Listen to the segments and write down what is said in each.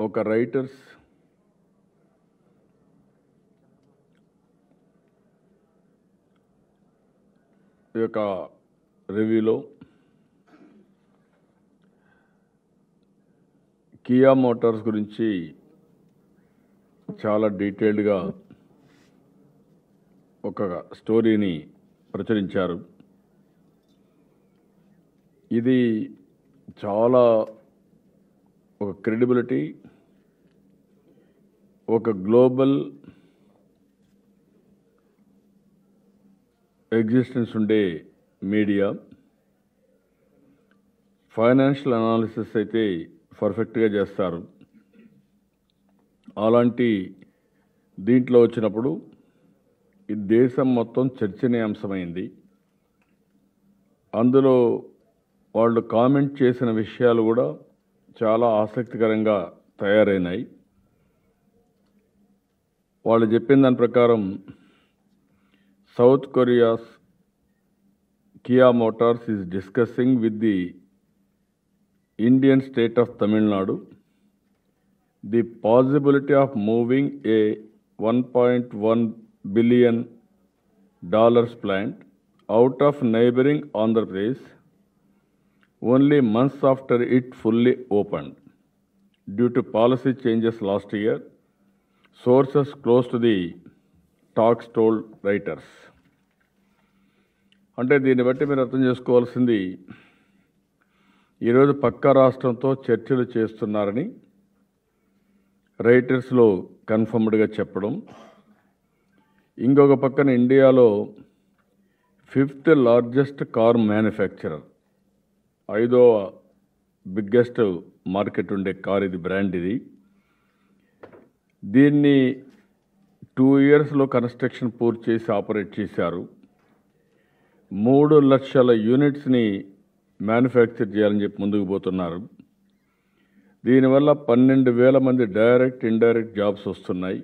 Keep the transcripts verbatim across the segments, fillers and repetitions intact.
ఒక రైటర్స్ యొక్క రివ్యూలో కియా మోటార్స్ గురించి చాలా డీటెయిల్డ్గా ఒక స్టోరీని ప్రచురించారు. ఇది చాలా ఒక క్రెడిబిలిటీ, ఒక గ్లోబల్ ఎగ్జిస్టెన్స్ ఉండే మీడియా. ఫైనాన్షియల్ అనాలిసిస్ అయితే పర్ఫెక్ట్గా చేస్తారు. అలాంటి దీంట్లో వచ్చినప్పుడు ఈ దేశం మొత్తం చర్చనీయాంశమైంది. అందులో వాళ్ళు కామెంట్ చేసిన విషయాలు కూడా చాలా ఆసక్తికరంగా తయారైనాయి. వాళ్ళు చెప్పిన దాని ప్రకారం South Korea's Kia Motors is discussing with the Indian state of Tamil Nadu the possibility of moving a one point one billion dollars plant out of neighboring Andhra Pradesh only months after it fully opened due to policy changes last year, sources close to the talks told writers. అంటే దీన్ని బట్టి మీరు అర్థం చేసుకోవాల్సింది, ఈరోజు పక్క రాష్ట్రంతో చర్చలు చేస్తున్నారని రైటర్స్లో కన్ఫర్మ్డ్గా చెప్పడం. ఇంకొక పక్కన ఇండియాలో ఫిఫ్త్ లార్జెస్ట్ కార్ మ్యానుఫ్యాక్చరర్, ఐదో బిగ్గెస్ట్ మార్కెట్ ఉండే కార్ ఇది, బ్రాండ్ ఇది. దీన్ని టూ ఇయర్స్లో కన్స్ట్రక్షన్ పూర్తి చేసి ఆపరేట్ చేశారు. మూడు లక్షల యూనిట్స్ని మ్యానుఫ్యాక్చర్ చేయాలని చెప్పి ముందుకు పోతున్నారు. దీనివల్ల పన్నెండు వేల మంది డైరెక్ట్ ఇండైరెక్ట్ జాబ్స్ వస్తున్నాయి.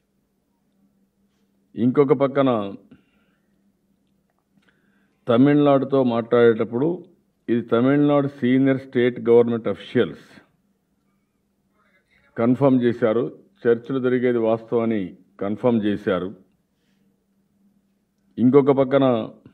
ఇంకొక పక్కన తమిళనాడుతో మాట్లాడేటప్పుడు ఇది Tamil Nadu senior state government officials confirm చేశారు. చర్చలు జరిగేది వాస్తవాన్ని కన్ఫర్మ్ చేశారు. ఇంకొక పక్కన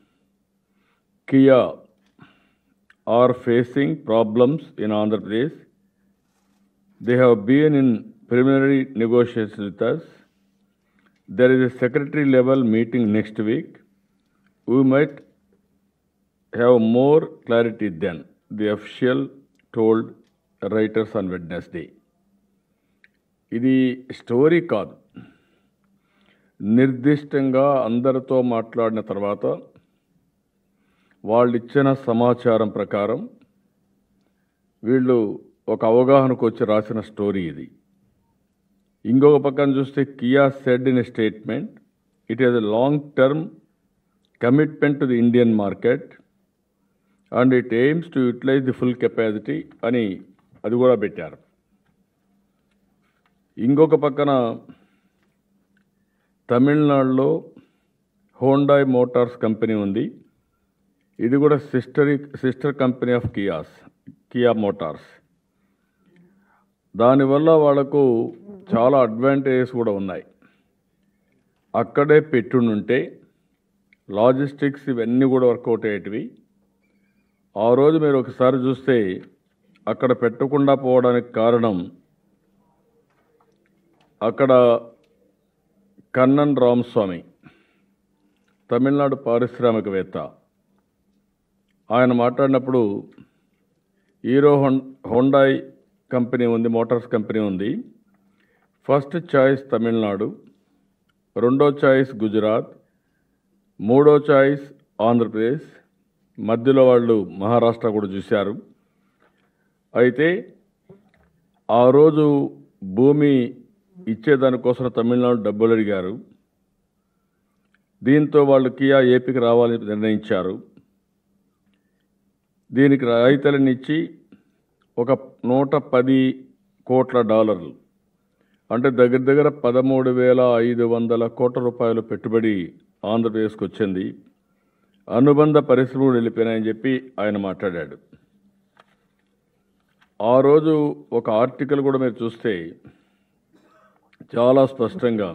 Kia are facing problems in Andhra Pradesh. They have been in preliminary negotiations with us. There is a secretary level meeting next week. We might have more clarity then, the official told writers on Wednesday. ఇది story కాదు, నిర్దిష్టంగా అందరితో మాట్లాడిన తర్వాత వాళ్ళు ఇచ్చిన సమాచారం ప్రకారం వీళ్ళు ఒక అవగాహనకు వచ్చి రాసిన స్టోరీ ఇది. ఇంకొక పక్కన చూస్తే Kia said in a statement it is a long term commitment to the Indian market and it aims to utilize the full capacity అని అది కూడా పెట్టారు. ఇంకొక పక్కన తమిళనాడులో హోండాయ్ మోటార్స్ కంపెనీ ఉంది. ఇది కూడా sister sister company of Kia's Kia Motors. దానివల్ల వాళ్లకు చాలా అడ్వాంటేజెస్ కూడా ఉన్నాయి. అక్కడే పెట్టుంటే లాజిస్టిక్స్ ఇవన్నీ కూడా వర్కౌట్ అయ్యేటివి. ఆ రోజు మీరు ఒకసారి చూస్తే అక్కడ పెట్టకుండా పోవడానికి కారణం అక్కడ కన్నన్ రామస్వామి తమిళనాడు పారిశ్రామికవేత్త ఆయన మాట్లాడినప్పుడు హీరో హోండాయ్ కంపెనీ ఉంది, మోటార్స్ కంపెనీ ఉంది. ఫస్ట్ చాయిస్ తమిళనాడు, రెండో చాయిస్ గుజరాత్, మూడో చాయిస్ ఆంధ్రప్రదేశ్, మధ్యలో వాళ్ళు మహారాష్ట్ర కూడా చూశారు. అయితే ఆ రోజు భూమి ఇచ్చేదానికోసం తమిళనాడు డబ్బులు అడిగారు. దీంతో వాళ్ళు కియా ఏపీకి రావాలని నిర్ణయించారు. దీనికి రైతులను ఇచ్చి ఒక నూట పది కోట్ల డాలర్లు అంటే దగ్గర దగ్గర పదమూడు వేల ఐదు వందల కోట్ల రూపాయలు పెట్టుబడి ఆంధ్రప్రదేశ్కి వచ్చింది. అనుబంధ పరిశ్రమలు వెళ్ళిపోయినాయని చెప్పి ఆయన మాట్లాడాడు. ఆ రోజు ఒక ఆర్టికల్ కూడా మీరు చూస్తే చాలా స్పష్టంగా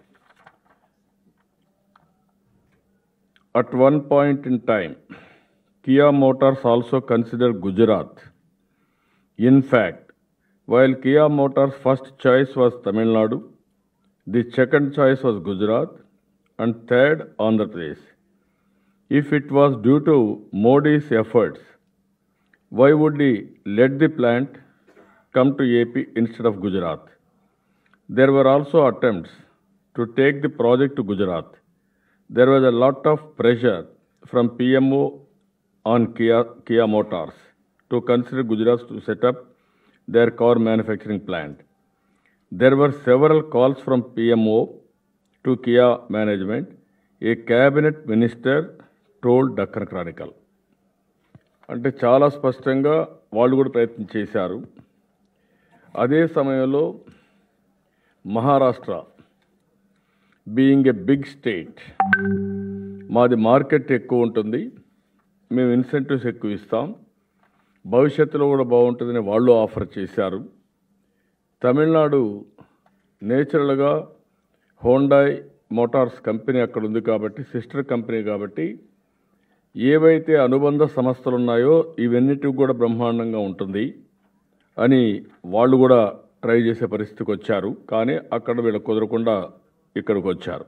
at one point in time Kia Motors also considered Gujarat. In fact, while Kia Motors' first choice was Tamil Nadu, the second choice was Gujarat, and third Andhra Pradesh. If it was due to Modi's efforts, why would he let the plant come to A P instead of Gujarat? There were also attempts to take the project to Gujarat. There was a lot of pressure from P M O on Kia, Kia Motors to consider Gujarat to set up their car manufacturing plant. There were several calls from P M O to Kia management, a cabinet minister told Deccan Chronicle. అంటే చాలా స్పష్టంగా వాళ్ళు కూడా ప్రయత్నం చేశారు. అదే సమయంలో Maharashtra being a big state, మాది మార్కెట్ ఎక్కువ ఉంటుంది, మేము ఇన్సెంటివ్స్ ఎక్కువ ఇస్తాం, భవిష్యత్తులో కూడా బాగుంటుందని వాళ్ళు ఆఫర్ చేశారు. తమిళనాడు నేచురల్గా హోండాయ్ మోటార్స్ కంపెనీ అక్కడ ఉంది కాబట్టి, సిస్టర్ కంపెనీ కాబట్టి, ఏవైతే అనుబంధ సంస్థలు ఉన్నాయో ఇవన్నిటికి కూడా బ్రహ్మాండంగా ఉంటుంది అని వాళ్ళు కూడా ట్రై చేసే పరిస్థితికి వచ్చారు. కానీ అక్కడ వీళ్ళు కుదరకుండా ఇక్కడికి వచ్చారు.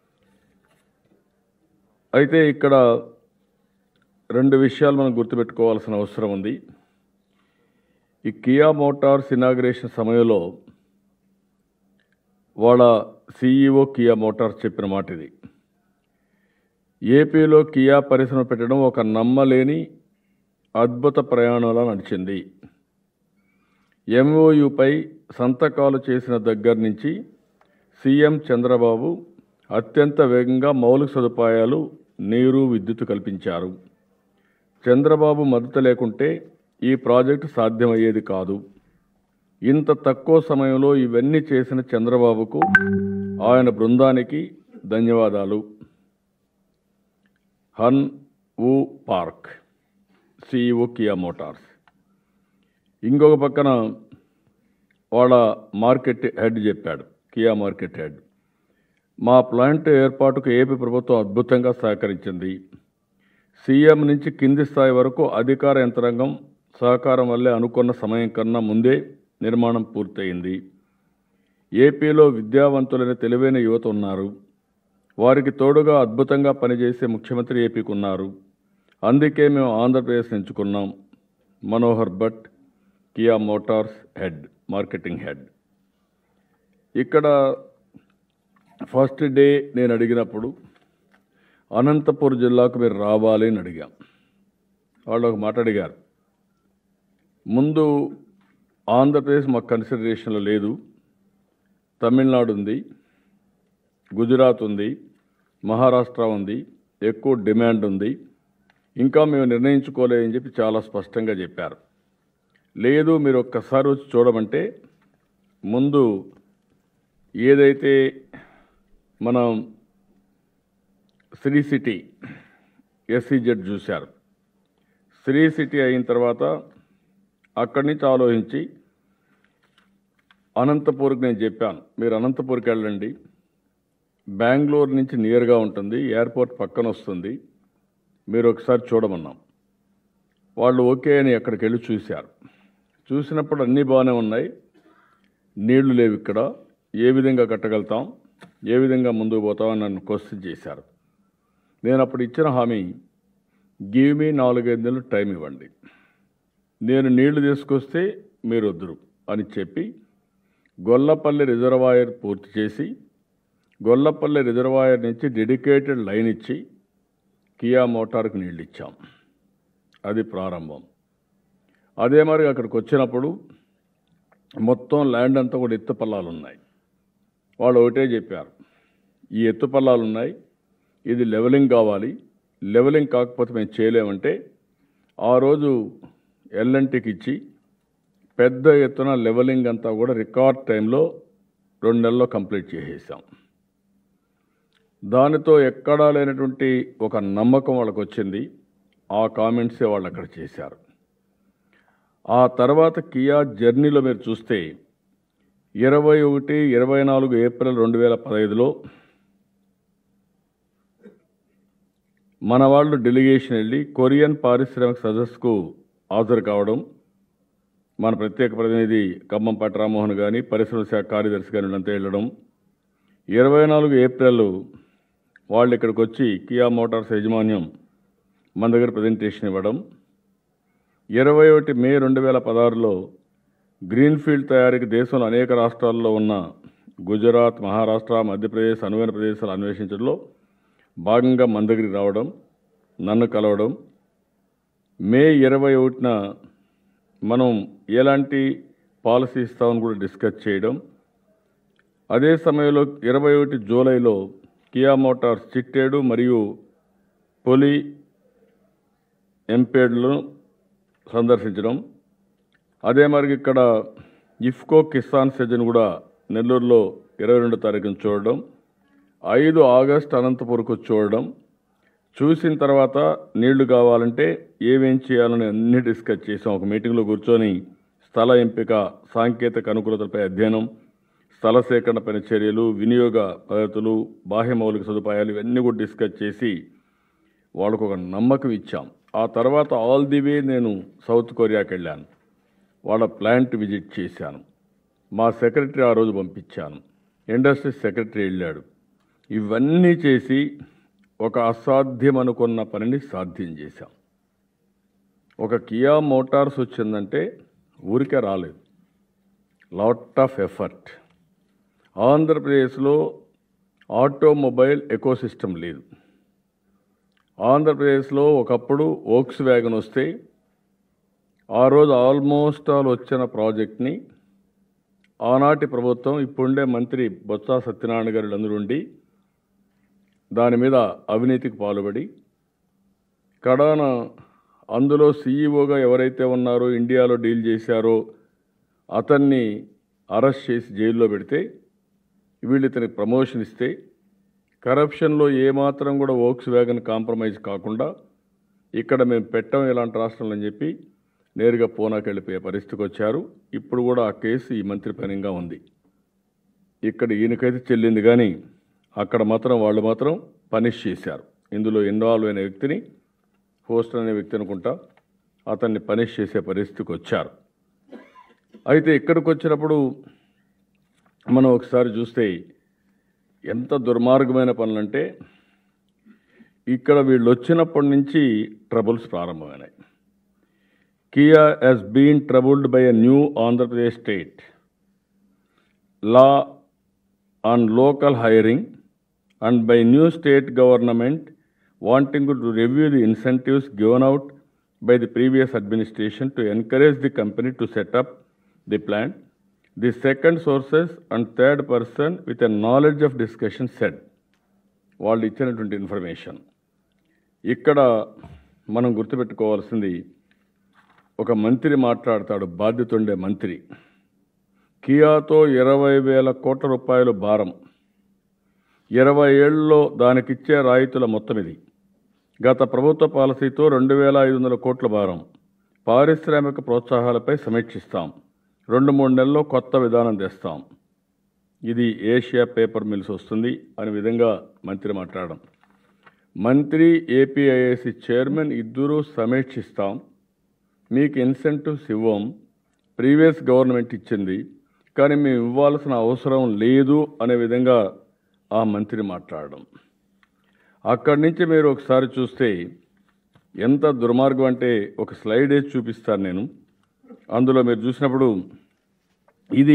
అయితే ఇక్కడ రెండు విషయాలు మనం గుర్తుపెట్టుకోవాల్సిన అవసరం ఉంది. ఈ కియా మోటార్స్ ఇనాగ్రేషన్ సమయంలో వాళ్ళ సిఈఓ కియా మోటార్స్ చెప్పిన మాట ఇది. ఏపీలో కియా పరిశ్రమ పెట్టడం ఒక నమ్మలేని అద్భుత ప్రయాణంలా నడిచింది. ఎంఓయుపై సంతకాలు చేసిన దగ్గర నుంచి సీఎం చంద్రబాబు అత్యంత వేగంగా మౌలిక సదుపాయాలు, నీరు, విద్యుత్ కల్పించారు. చంద్రబాబు మద్దతు లేకుంటే ఈ ప్రాజెక్టు సాధ్యమయ్యేది కాదు. ఇంత తక్కువ సమయంలో ఇవన్నీ చేసిన చంద్రబాబుకు, ఆయన బృందానికి ధన్యవాదాలు. హన్ వు పార్క్, సిఇఓ కియా మోటార్స్. ఇంకొక పక్కన వాళ్ళ మార్కెట్ హెడ్ చెప్పాడు, కియా మార్కెట్ హెడ్, మా ప్లాంట్ ఏర్పాటుకు ఏపీ ప్రభుత్వం అద్భుతంగా సహకరించింది. సీఎం నుంచి కింది స్థాయి వరకు అధికార యంత్రాంగం సహకారం వల్లే అనుకున్న సమయం కన్నా ముందే నిర్మాణం పూర్తయింది. ఏపీలో విద్యావంతులైన తెలివైన యువత ఉన్నారు. వారికి తోడుగా అద్భుతంగా పనిచేసే ముఖ్యమంత్రి ఏపీకి ఉన్నారు. అందుకే మేము ఆంధ్రప్రదేశ్ ఎంచుకున్నాం. Manohar Bhat, Kia motors head, marketing head. ఇక్కడ ఫస్ట్ డే నేను అడిగినప్పుడు అనంతపూర్ జిల్లాకు మీరు రావాలి అని అడిగాం. వాళ్ళు ఒక మాట అడిగారు, ముందు ఆంధ్రప్రదేశ్ మాకు కన్సిడరేషన్లో లేదు, తమిళనాడు ఉంది, గుజరాత్ ఉంది, మహారాష్ట్ర ఉంది, ఎక్కువ డిమాండ్ ఉంది, ఇంకా మేము నిర్ణయించుకోలేదని చెప్పి చాలా స్పష్టంగా చెప్పారు. లేదు, మీరు ఒక్కసారి వచ్చి చూడమంటే ముందు ఏదైతే మనం శ్రీ సిటీ ఎస్సీజెడ్ చూశారు, శ్రీ సిటీ అయిన తర్వాత అక్కడి నుంచి ఆలోచించి అనంతపూర్కి నేను చెప్పాను, మీరు అనంతపూర్కి వెళ్ళండి, బెంగళూరు నుంచి నియర్గా ఉంటుంది, ఎయిర్పోర్ట్ పక్కన వస్తుంది, మీరు ఒకసారి చూడమన్నాం. వాళ్ళు ఓకే అని అక్కడికి వెళ్ళి చూశారు. చూసినప్పుడు అన్నీ బాగానే ఉన్నాయి, నీళ్లు లేవు, ఇక్కడ ఏ విధంగా కట్టగలుగుతాం, ఏ విధంగా ముందుకు పోతామని నన్ను క్వశ్చన్ చేశారు. నేను అప్పుడు ఇచ్చిన హామీ, గివ్ మీ నాలుగైదు నెలలు టైం ఇవ్వండి, నేను నీళ్లు తీసుకొస్తే మీరు వద్దురు అని చెప్పి గొల్లపల్లి రిజర్వాయర్ పూర్తి చేసి, గొల్లపల్లి రిజర్వాయర్ నుంచి డెడికేటెడ్ లైన్ ఇచ్చి కియా మోటార్కి నీళ్ళు ఇచ్చాం. అది ప్రారంభం. అదే మరి అక్కడికి వచ్చినప్పుడు మొత్తం ల్యాండ్ అంతా కూడా ఎత్తుపల్లాలు ఉన్నాయి. వాళ్ళు ఒకటే చెప్పారు, ఈ ఎత్తుపల్లాలు ఉన్నాయి, ఇది లెవెలింగ్ కావాలి, లెవెలింగ్ కాకపోతే మేము చేయలేమంటే ఆ రోజు ఎల్ఎన్టీకి ఇచ్చి పెద్ద ఎత్తున లెవెలింగ్ అంతా కూడా రికార్డ్ టైంలో రెండు నెలల్లో కంప్లీట్ చేసేసాం. దానితో ఎక్కడా లేనటువంటి ఒక నమ్మకం వాళ్ళకు వచ్చింది. ఆ కామెంట్సే వాళ్ళు అక్కడ చేశారు. ఆ తర్వాత కియా జర్నీలో మీరు చూస్తే ఇరవై ఒకటి ఇరవై నాలుగు ఏప్రిల్ రెండు వేల పదహైదులో మన వాళ్ళు డెలిగేషన్ వెళ్ళి కొరియన్ పారిశ్రామిక సదస్సుకు హాజరు కావడం, మన ప్రత్యేక ప్రతినిధి ఖమ్మంపాటి రామ్మోహన్ కానీ పరిశ్రమల శాఖ కార్యదర్శి కానీ అంతా వెళ్ళడం, ఇరవై నాలుగు ఏప్రిల్ వాళ్ళు ఇక్కడికి వచ్చి కియా మోటార్స్ యాజమాన్యం మన దగ్గర ప్రజెంటేషన్ ఇవ్వడం, ఇరవై ఒకటి మే రెండు వేల పదహారులో గ్రీన్ఫీల్డ్ తయారీకి దేశంలో అనేక రాష్ట్రాల్లో ఉన్న గుజరాత్, మహారాష్ట్ర, మధ్యప్రదేశ్, అనువైన ప్రదేశాలు అన్వేషించడంలో భాగంగా మన దగ్గరికి రావడం, నన్ను కలవడం, మే ఇరవై ఒకటిన మనం ఎలాంటి పాలసీ ఇస్తామని కూడా డిస్కస్ చేయడం, అదే సమయంలో ఇరవై ఒకటి జూలైలో కియా మోటార్స్ చిట్టేడు మరియు పొలి ఎంపేడ్లను సందర్శించడం, అదే మరి ఇక్కడ ఇఫ్కో కిసాన్ సెజన్ కూడా నెల్లూరులో ఇరవై రెండు తారీఖున చూడడం, ఐదు ఆగస్టు అనంతపురకు చూడడం, చూసిన తర్వాత నీళ్లు కావాలంటే ఏమేం చేయాలని అన్ని డిస్కస్ చేసాం. ఒక మీటింగ్లో కూర్చొని స్థల ఎంపిక, సాంకేతిక అనుకూలతలపై అధ్యయనం, స్థల సేకరణపైన చర్యలు, వినియోగ పద్ధతులు, బాహ్య మౌలిక సదుపాయాలు ఇవన్నీ కూడా డిస్కస్ చేసి వాళ్ళకు ఒక నమ్మకం ఇచ్చాం. ఆ తర్వాత ఆల్ ది వే నేను సౌత్ కొరియాకి వెళ్ళాను, వాళ్ళ ప్లాంట్ విజిట్ చేశాను, మా సెక్రటరీ ఆ రోజు పంపించాను, ఇండస్ట్రీ సెక్రటరీ వెళ్ళాడు. ఇవన్నీ చేసి ఒక అసాధ్యం అనుకున్న పనిని సాధ్యం చేశాం. ఒక కియా మోటార్స్ వచ్చిందంటే ఊరికే రాలేదు, లాట్ ఆఫ్ ఎఫర్ట్. ఆంధ్రప్రదేశ్లో ఆటోమొబైల్ ఎకోసిస్టమ్ లేదు. ఆంధ్రప్రదేశ్లో ఒకప్పుడు వోక్స్ వ్యాగన్ వస్తే ఆ రోజు ఆల్మోస్ట్ ఆల్ వచ్చిన ప్రాజెక్ట్ని ఆనాటి ప్రభుత్వం, ఇప్పుడుండే మంత్రి బొత్స సత్యనారాయణ గారు అందరూ ఉండి దాని మీద అవినీతికి పాల్పడి కడాన అందులో సీఈఓగా ఎవరైతే ఉన్నారో ఇండియాలో డీల్ చేశారో అతన్ని అరెస్ట్ చేసి జైల్లో పెడితే వీళ్ళు ఇతనికి ప్రమోషన్ ఇస్తే కరప్షన్లో ఏమాత్రం కూడా వోక్స్ వ్యాగన్ కాంప్రమైజ్ కాకుండా ఇక్కడ మేము పెట్టాం ఇలాంటి రాష్ట్రంలో అని చెప్పి నేరుగా పూనాకి వెళ్ళిపోయే పరిస్థితికి వచ్చారు. ఇప్పుడు కూడా ఆ కేసు ఈ మంత్రి పైనంగా ఉంది. ఇక్కడ ఈయనకైతే చెల్లింది కానీ అక్కడ మాత్రం వాళ్ళు మాత్రం పనిష్ చేశారు. ఇందులో ఇన్వాల్వ్ అయిన వ్యక్తిని, హోస్ట్ అనే వ్యక్తి అనుకుంటా, అతన్ని పనిష్ చేసే పరిస్థితికి వచ్చారు. అయితే ఇక్కడికి వచ్చినప్పుడు మనం ఒకసారి చూస్తే ఎంత దుర్మార్గమైన పనులంటే ఇక్కడ వీళ్ళు వచ్చినప్పటి నుంచి ట్రబుల్స్ ప్రారంభమైనాయి. Kia has been troubled by a new Andhra Pradesh state law on local hiring and by new state government wanting to review the incentives given out by the previous administration to encourage the company to set up the plant. The second sources and third person with a knowledge of discussion said, వాళ్ళు ఇచ్చినటువంటి information. ఇక్కడ మనం గుర్తుపెట్టుకోవాల్సింది, ఒక మంత్రి మాట్లాడతాడు, బాధ్యత ఉండే మంత్రి, కియాతో ఇరవై వేల కోట్ల రూపాయలు భారం, ఇరవై ఏళ్ళలో దానికిచ్చే రాయితీల మొత్తం ఇది. గత ప్రభుత్వ పాలసీతో రెండు వేల ఐదు వందల కోట్ల భారం. పారిశ్రామిక ప్రోత్సాహాలపై సమీక్షిస్తాం, రెండు మూడు నెలల్లో కొత్త విధానం తెస్తాం. ఇది ఏషియా పేపర్ మిల్స్ వస్తుంది అనే విధంగా మంత్రి మాట్లాడడం. మంత్రి, ఏపీఐఏసీ చైర్మన్ ఇద్దరూ సమీక్షిస్తాం, మీకు ఇన్సెంటివ్స్ ఇవ్వం, ప్రీవియస్ గవర్నమెంట్ ఇచ్చింది కానీ మేము ఇవ్వాల్సిన అవసరం లేదు అనే విధంగా ఆ మంత్రి మాట్లాడడం. అక్కడి నుంచి మీరు ఒకసారి చూస్తే ఎంత దుర్మార్గం అంటే ఒక స్లైడ్ వేసి చూపిస్తాను నేను. అందులో మీరు చూసినప్పుడు ఇది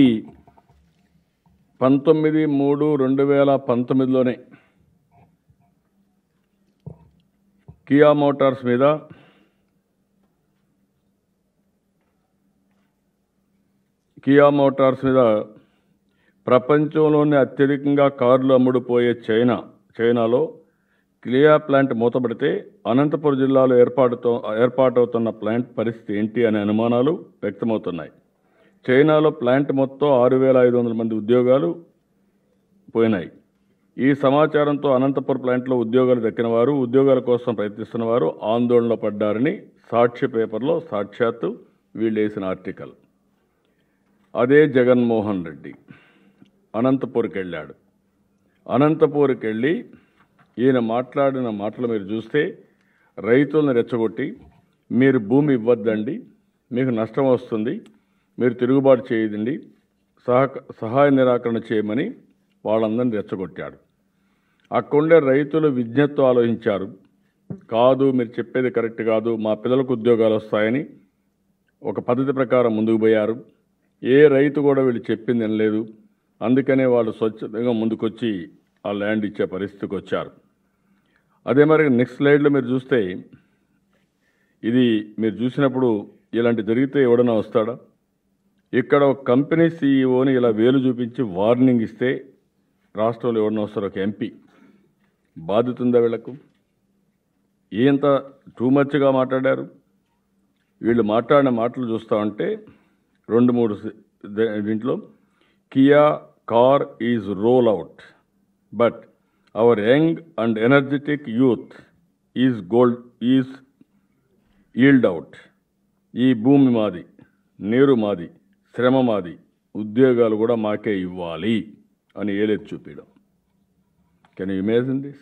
పంతొమ్మిది మూడు రెండు వేల పంతొమ్మిదిలోనే కియా మోటార్స్ మీద కియా మోటార్స్ మీద ప్రపంచంలోనే అత్యధికంగా కార్లు అమ్ముడుపోయే చైనా చైనాలో కియా ప్లాంట్ మూతపడితే అనంతపురం జిల్లాలో ఏర్పాటుతో ఏర్పాటవుతున్న ప్లాంట్ పరిస్థితి ఏంటి అనే అనుమానాలు వ్యక్తమవుతున్నాయి. చైనాలో ప్లాంట్ మొత్తం ఆరు వేల ఐదు వందల మంది ఉద్యోగాలు పోయినాయి. ఈ సమాచారంతో అనంతపురం ప్లాంట్లో ఉద్యోగాలు దక్కిన వారు, ఉద్యోగాల కోసం ప్రయత్నిస్తున్న వారు ఆందోళనలో పడ్డారని సాక్షి పేపర్లో సాక్షాత్తు వీళ్ళు వేసిన ఆర్టికల్. అదే జగన్మోహన్ రెడ్డి అనంతపూర్కి వెళ్ళాడు. అనంతపూర్కి వెళ్ళి ఈయన మాట్లాడిన మాటలు మీరు చూస్తే రైతులను రెచ్చగొట్టి మీరు భూమి ఇవ్వద్దండి, మీకు నష్టం వస్తుంది, మీరు తిరుగుబాటు చేయదండి, సహ సహాయ నిరాకరణ చేయమని వాళ్ళందరినీ రెచ్చగొట్టాడు. అక్కడుండే రైతులు విజ్ఞతతో ఆలోచించారు. కాదు, మీరు చెప్పేది కరెక్ట్ కాదు, మా పిల్లలకు ఉద్యోగాలు వస్తాయని ఒక పద్ధతి ప్రకారం ముందుకు పోయారు. ఏ రైతు కూడా వీళ్ళు చెప్పింది వినలేదు. అందుకనే వాళ్ళు స్వచ్ఛందంగా ముందుకొచ్చి ఆ ల్యాండ్ ఇచ్చే పరిస్థితికి వచ్చారు. అదే మరి నెక్స్ట్ స్లైడ్లో మీరు చూస్తే ఇది మీరు చూసినప్పుడు ఇలాంటి జరిగితే ఎవడన్నా వస్తాడా? ఇక్కడ ఒక కంపెనీ సీఈఓని ఇలా వేలు చూపించి వార్నింగ్ ఇస్తే రాష్ట్రంలో ఎవడన్నా వస్తారు? ఒక ఎంపీ బాధ్యత ఉందా వీళ్లకు? ఏంత టూ మచ్గా మాట్లాడారు. వీళ్ళు మాట్లాడిన మాటలు చూస్తూ ఉంటే రెండు మూడు దీంట్లో Kia car is roll out but our young and energetic youth is gold is yield out. ఈ భూమి మాది, నీరు మాది, శ్రమ మాది, ఉద్యోగాలు కూడా మాకే ఇవ్వాలి అని ఏలెత్తి చూపించడం. Can you imagine this?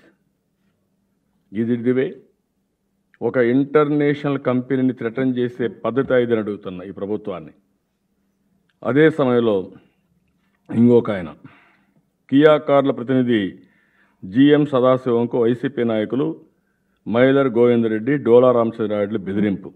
ఇది ది వే ఒక ఇంటర్నేషనల్ కంపెనీని థ్రెటన్ చేసే పద్ధతి ఐదని అడుగుతున్నా ఈ ప్రభుత్వాన్ని. అదే సమయంలో ఇంకొక ఆయన కియా కార్ల ప్రతినిధి జిఎం సదాశివంకు వైసీపీ నాయకులు మైలర్ గోవిందరెడ్డి, డోలా రామచంద్రారెడ్డి బెదిరింపు.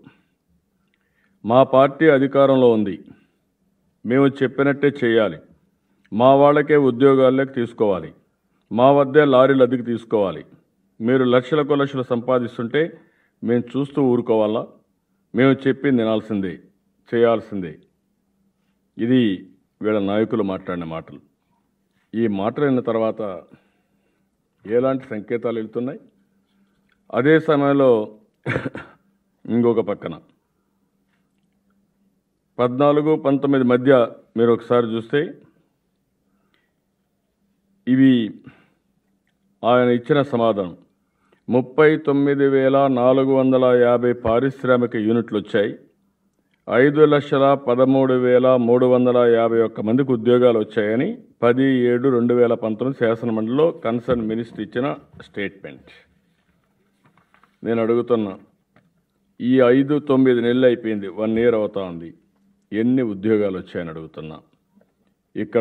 మా పార్టీ అధికారంలో ఉంది, మేము చెప్పినట్టే చేయాలి, మా వాళ్ళకే ఉద్యోగాల్లోకి తీసుకోవాలి, మా వద్దే లారీలు అద్దెకు తీసుకోవాలి, మీరు లక్షలకు లక్షలు సంపాదిస్తుంటే మేము చూస్తూ ఊరుకోవాలా? మేము చెప్పింది వినాల్సిందే, చేయాల్సిందే. ఇది వీళ్ళ నాయకులు మాట్లాడిన మాటలు. ఈ మాటలు విన్న తర్వాత ఎలాంటి సంకేతాలు వెళ్తున్నాయి? అదే సమయంలో ఇంకొక పక్కన పద్నాలుగు పంతొమ్మిది మధ్య మీరు ఒకసారి చూస్తే ఇవి ఆయన ఇచ్చిన సమాధానం. ముప్పై తొమ్మిది వేల నాలుగు వందల యాభై పారిశ్రామిక యూనిట్లు వచ్చాయి. ఐదు లక్షల పదమూడు వేల మూడు వందల యాభై ఒక్క మందికి ఉద్యోగాలు వచ్చాయని పది ఏడు రెండు వేల పంతొమ్మిది శాసనమండలిలో కన్సర్న్ మినిస్టర్ ఇచ్చిన స్టేట్మెంట్. నేను అడుగుతున్నా, ఈ ఐదు తొమ్మిది నెలలు అయిపోయింది, వన్ ఇయర్ అవుతా ఉంది, ఎన్ని ఉద్యోగాలు వచ్చాయని అడుగుతున్నా. ఇక్కడ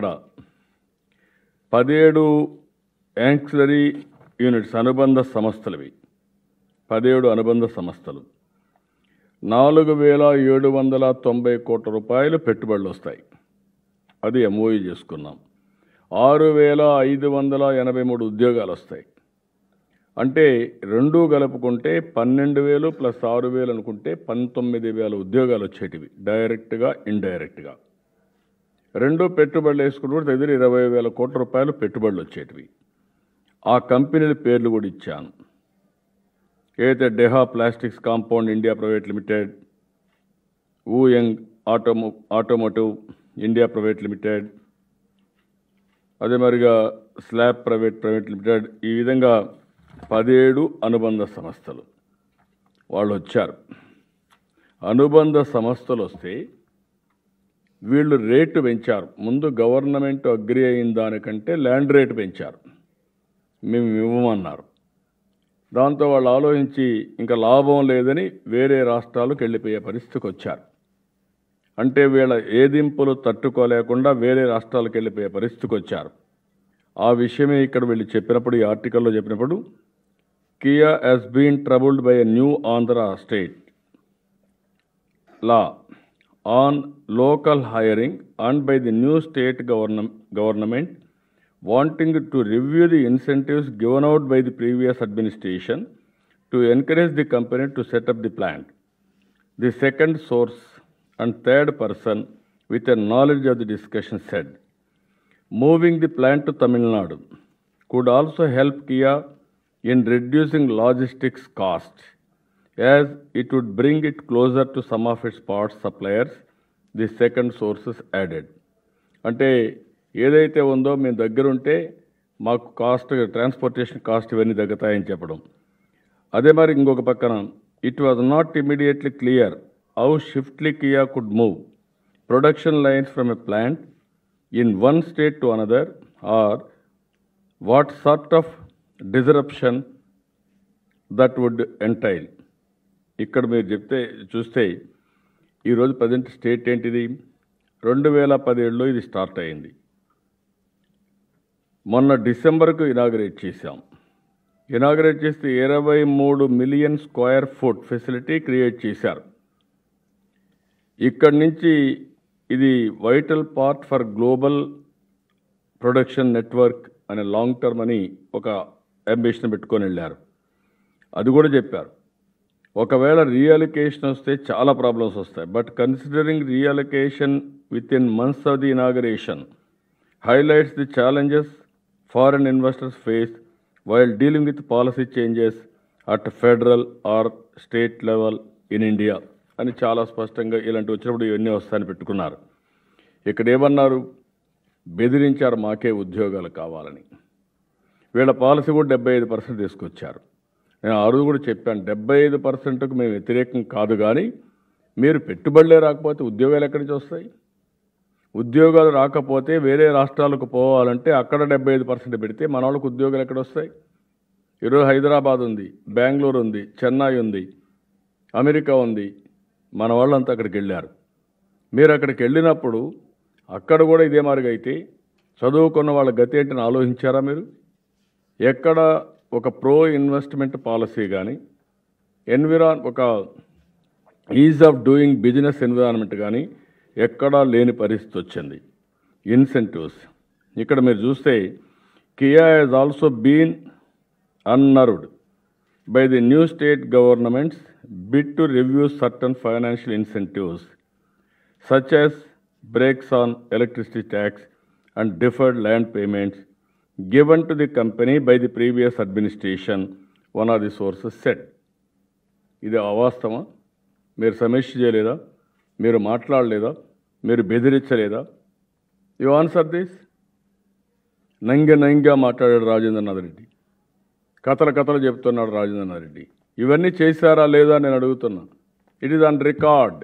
పదిహేడు యాంక్సిలరీ యూనిట్స్ అనుబంధ సంస్థలవి, పదిహేడు అనుబంధ సంస్థలు, నాలుగు వేల ఏడు వందల తొంభై కోట్ల రూపాయలు పెట్టుబడులు వస్తాయి. అది ఎంఓయూ చేసుకున్నాం. ఆరు వేల ఐదు వందల ఎనభై మూడు ఉద్యోగాలు వస్తాయి. అంటే రెండు కలుపుకుంటే పన్నెండు వేలు ప్లస్ ఆరు వేలు అనుకుంటే పంతొమ్మిది వేల ఉద్యోగాలు వచ్చేటివి, డైరెక్ట్గా ఇండైరెక్ట్గా. రెండు పెట్టుబడులు వేసుకుంటూ దగ్గర ఇరవై వేల కోట్ల రూపాయలు పెట్టుబడులు వచ్చేటివి. ఆ కంపెనీల పేర్లు కూడా ఇచ్చాను. ఏదైతే Daeha plastics compound India private limited, Wooyoung ఆటోమో ఆటోమోటివ్ ఇండియా ప్రైవేట్ లిమిటెడ్, అదే మరిగా స్లాబ్ ప్రైవేట్ ప్రైవేట్ లిమిటెడ్, ఈ విధంగా పదిహేడు అనుబంధ సంస్థలు వాళ్ళు వచ్చారు. అనుబంధ సంస్థలు వస్తే వీళ్ళు రేటు పెంచారు. ముందు గవర్నమెంట్ అగ్రి అయిన దానికంటే ల్యాండ్ రేటు పెంచారు, మేము ఇవ్వమన్నారు. దాంతో వాళ్ళు ఆలోచించి ఇంకా లాభం లేదని వేరే రాష్ట్రాలకు వెళ్ళిపోయే పరిస్థితికి వచ్చారు. అంటే వీళ్ళ ఏదింపులు తట్టుకోలేకుండా వేరే రాష్ట్రాలకు వెళ్ళిపోయే పరిస్థితికి వచ్చారు. ఆ విషయమే ఇక్కడ వీళ్ళు చెప్పినప్పుడు, ఈ ఆర్టికల్లో చెప్పినప్పుడు, Kia has been troubled by a new Andhra state law on local hiring and by the new state govern government wanting to review the incentives given out by the previous administration to encourage the company to set up the plant. The second source and third person with a knowledge of the discussion said, moving the plant to Tamil Nadu could also help Kia in reducing logistics cost, as it would bring it closer to some of its parts suppliers, the second sources added. అంటే ఏదైతే ఉందో మేము దగ్గరుంటే మాకు cost, transportation cost ఇవన్నీ తగ్గుతాయని చెప్పడం. అదే మరి ఇంకొక పక్కన, it was not immediately clear how swiftly Kia could move production lines from a plant in one state to another, or what sort of disruption that would entail. ఇక్కడ మీరు చెప్తే చూస్తే ఈరోజు ప్రజెంట్ స్టేట్ ఏంటిది? రెండు వేల పదిహేడులో ఇది స్టార్ట్ అయింది. మొన్న డిసెంబర్కు ఇనాగరేట్ చేశాం. ఇనాగరేట్ చేస్తే ఇరవై మూడు million square foot facility create చేశారు. ఇక్కడి నుంచి ఇది vital part for global production network అనే లాంగ్ టర్మ్ అని ఒక అంబిషన్ పెట్టుకొని వెళ్ళారు. అది కూడా చెప్పారు. ఒకవేళ రీఅలికేషన్ వస్తే చాలా ప్రాబ్లమ్స్ వస్తాయి. But considering reallocation with in months of the inauguration highlights the challenges foreign investors face while dealing with policy changes at federal or state level in India అని చాలా స్పష్టంగా ఇలాంటి వచ్చినప్పుడు ఇవన్నీ వస్తాయని పెట్టుకున్నారు. ఇక్కడ ఏమన్నారు? బెదిరించారు మాకే ఉద్యోగాలు కావాలని. వీళ్ళ పాలసీ కూడా డెబ్బై ఐదు పర్సెంట్ తీసుకొచ్చారు. నేను ఆ రోజు కూడా చెప్పాను, డెబ్బై ఐదు పర్సెంట్కు మేము వ్యతిరేకం కాదు, కానీ మీరు పెట్టుబడులే రాకపోతే ఉద్యోగాలు ఎక్కడి నుంచి వస్తాయి? ఉద్యోగాలు రాకపోతే వేరే రాష్ట్రాలకు పోవాలంటే అక్కడ డెబ్బై ఐదు పర్సెంట్ పెడితే మన వాళ్ళకు ఉద్యోగాలు ఎక్కడ వస్తాయి? ఈరోజు హైదరాబాద్ ఉంది, బెంగళూరు ఉంది, చెన్నై ఉంది, అమెరికా ఉంది. మన వాళ్ళంతా అక్కడికి వెళ్ళారు. మీరు అక్కడికి వెళ్ళినప్పుడు అక్కడ కూడా ఇదే మాదిరిగా అయితే చదువుకున్న వాళ్ళ గతి ఏంటని ఆలోచించారా మీరు? ఎక్కడ ఒక ప్రో ఇన్వెస్ట్మెంట్ పాలసీ కానీ ఎన్విరాన్ ఒక ease of doing business environment కానీ ఎక్కడా లేని పరిస్థితి వచ్చింది. ఇన్సెంటివ్స్ ఇక్కడ మీరు చూస్తే Kia has also been unnerved by the new state government's bid to review certain financial incentives such as breaks on electricity tax and deferred land payments given to the company by the previous administration, one of the sources said. ఇది అవాస్తవమా? మీరు సమీక్ష చేయలేదా? మీరు మాట్లాడలేదా? మీరు బెదిరించలేదా? You answer this. నంగ నంగా మాట్లాడాడు రాజేంద్రనాథ్ రెడ్డి, కథల కథలు చెప్తున్నాడు రాజేంద్రనాథ్ రెడ్డి. ఇవన్నీ చేశారా లేదా నేను అడుగుతున్నా. It is on record.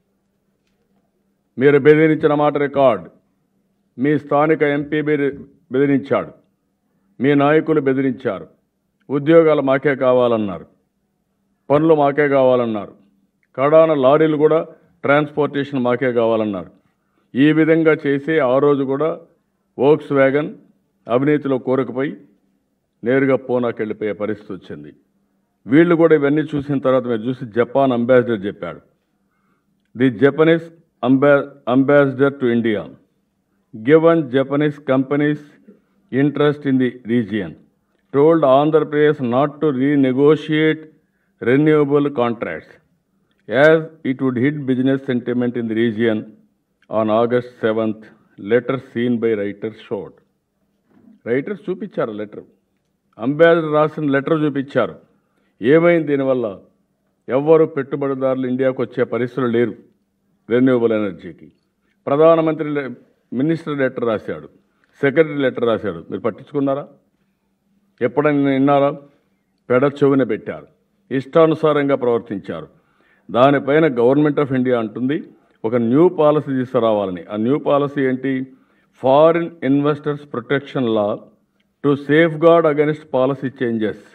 మీరు బెదిరించిన మాట రికార్డ్. మీ స్థానిక ఎంపీ బెదిరించాడు, మీ నాయకులు బెదిరించారు. ఉద్యోగాలు మాకే కావాలన్నారు, పనులు మాకే కావాలన్నారు, కడాన లారీలు కూడా ట్రాన్స్పోర్టేషన్ మాకే కావాలన్నారు. ఈ విధంగా చేసి ఆ రోజు కూడా వోక్స్ వ్యాగన్ అవినీతిలో కోరకపోయి నేరుగా పూనాకి వెళ్ళిపోయే పరిస్థితి వచ్చింది. వీళ్ళు కూడా ఇవన్నీ చూసిన తర్వాత మీరు చూసి జపాన్ అంబాసిడర్ చెప్పాడు. The Japanese amba ambassador to India given Japanese companies interest in the region told Andhra Pradesh not to renegotiate renewable contracts as it would hit business sentiment in the region on August seventh. Letter seen by Reuters showed. Reuters చూపించారు letter, ambassador రాసిన letter చూపించారు. ఏమైంది దీనివల్ల? ఎవ్వరు పెట్టుబడిదారులు ఇండియాకు వచ్చే పరిస్థితులు లేరు రెన్యూవబుల్ ఎనర్జీకి. ప్రధానమంత్రి మినిస్టర్ లెటర్ రాశాడు, సెక్రటరీ లెటర్ రాశాడు. మీరు పట్టించుకున్నారా? ఎప్పుడైనా విన్నారా? పెడ చెవున పెట్టారు, ఇష్టానుసారంగా ప్రవర్తించారు. దానిపైన గవర్నమెంట్ ఆఫ్ ఇండియా అంటుంది ఒక న్యూ పాలసీ తీసుకురావాలని. ఆ న్యూ పాలసీ ఏంటి? Foreign investors protection law to safeguard against policy changes.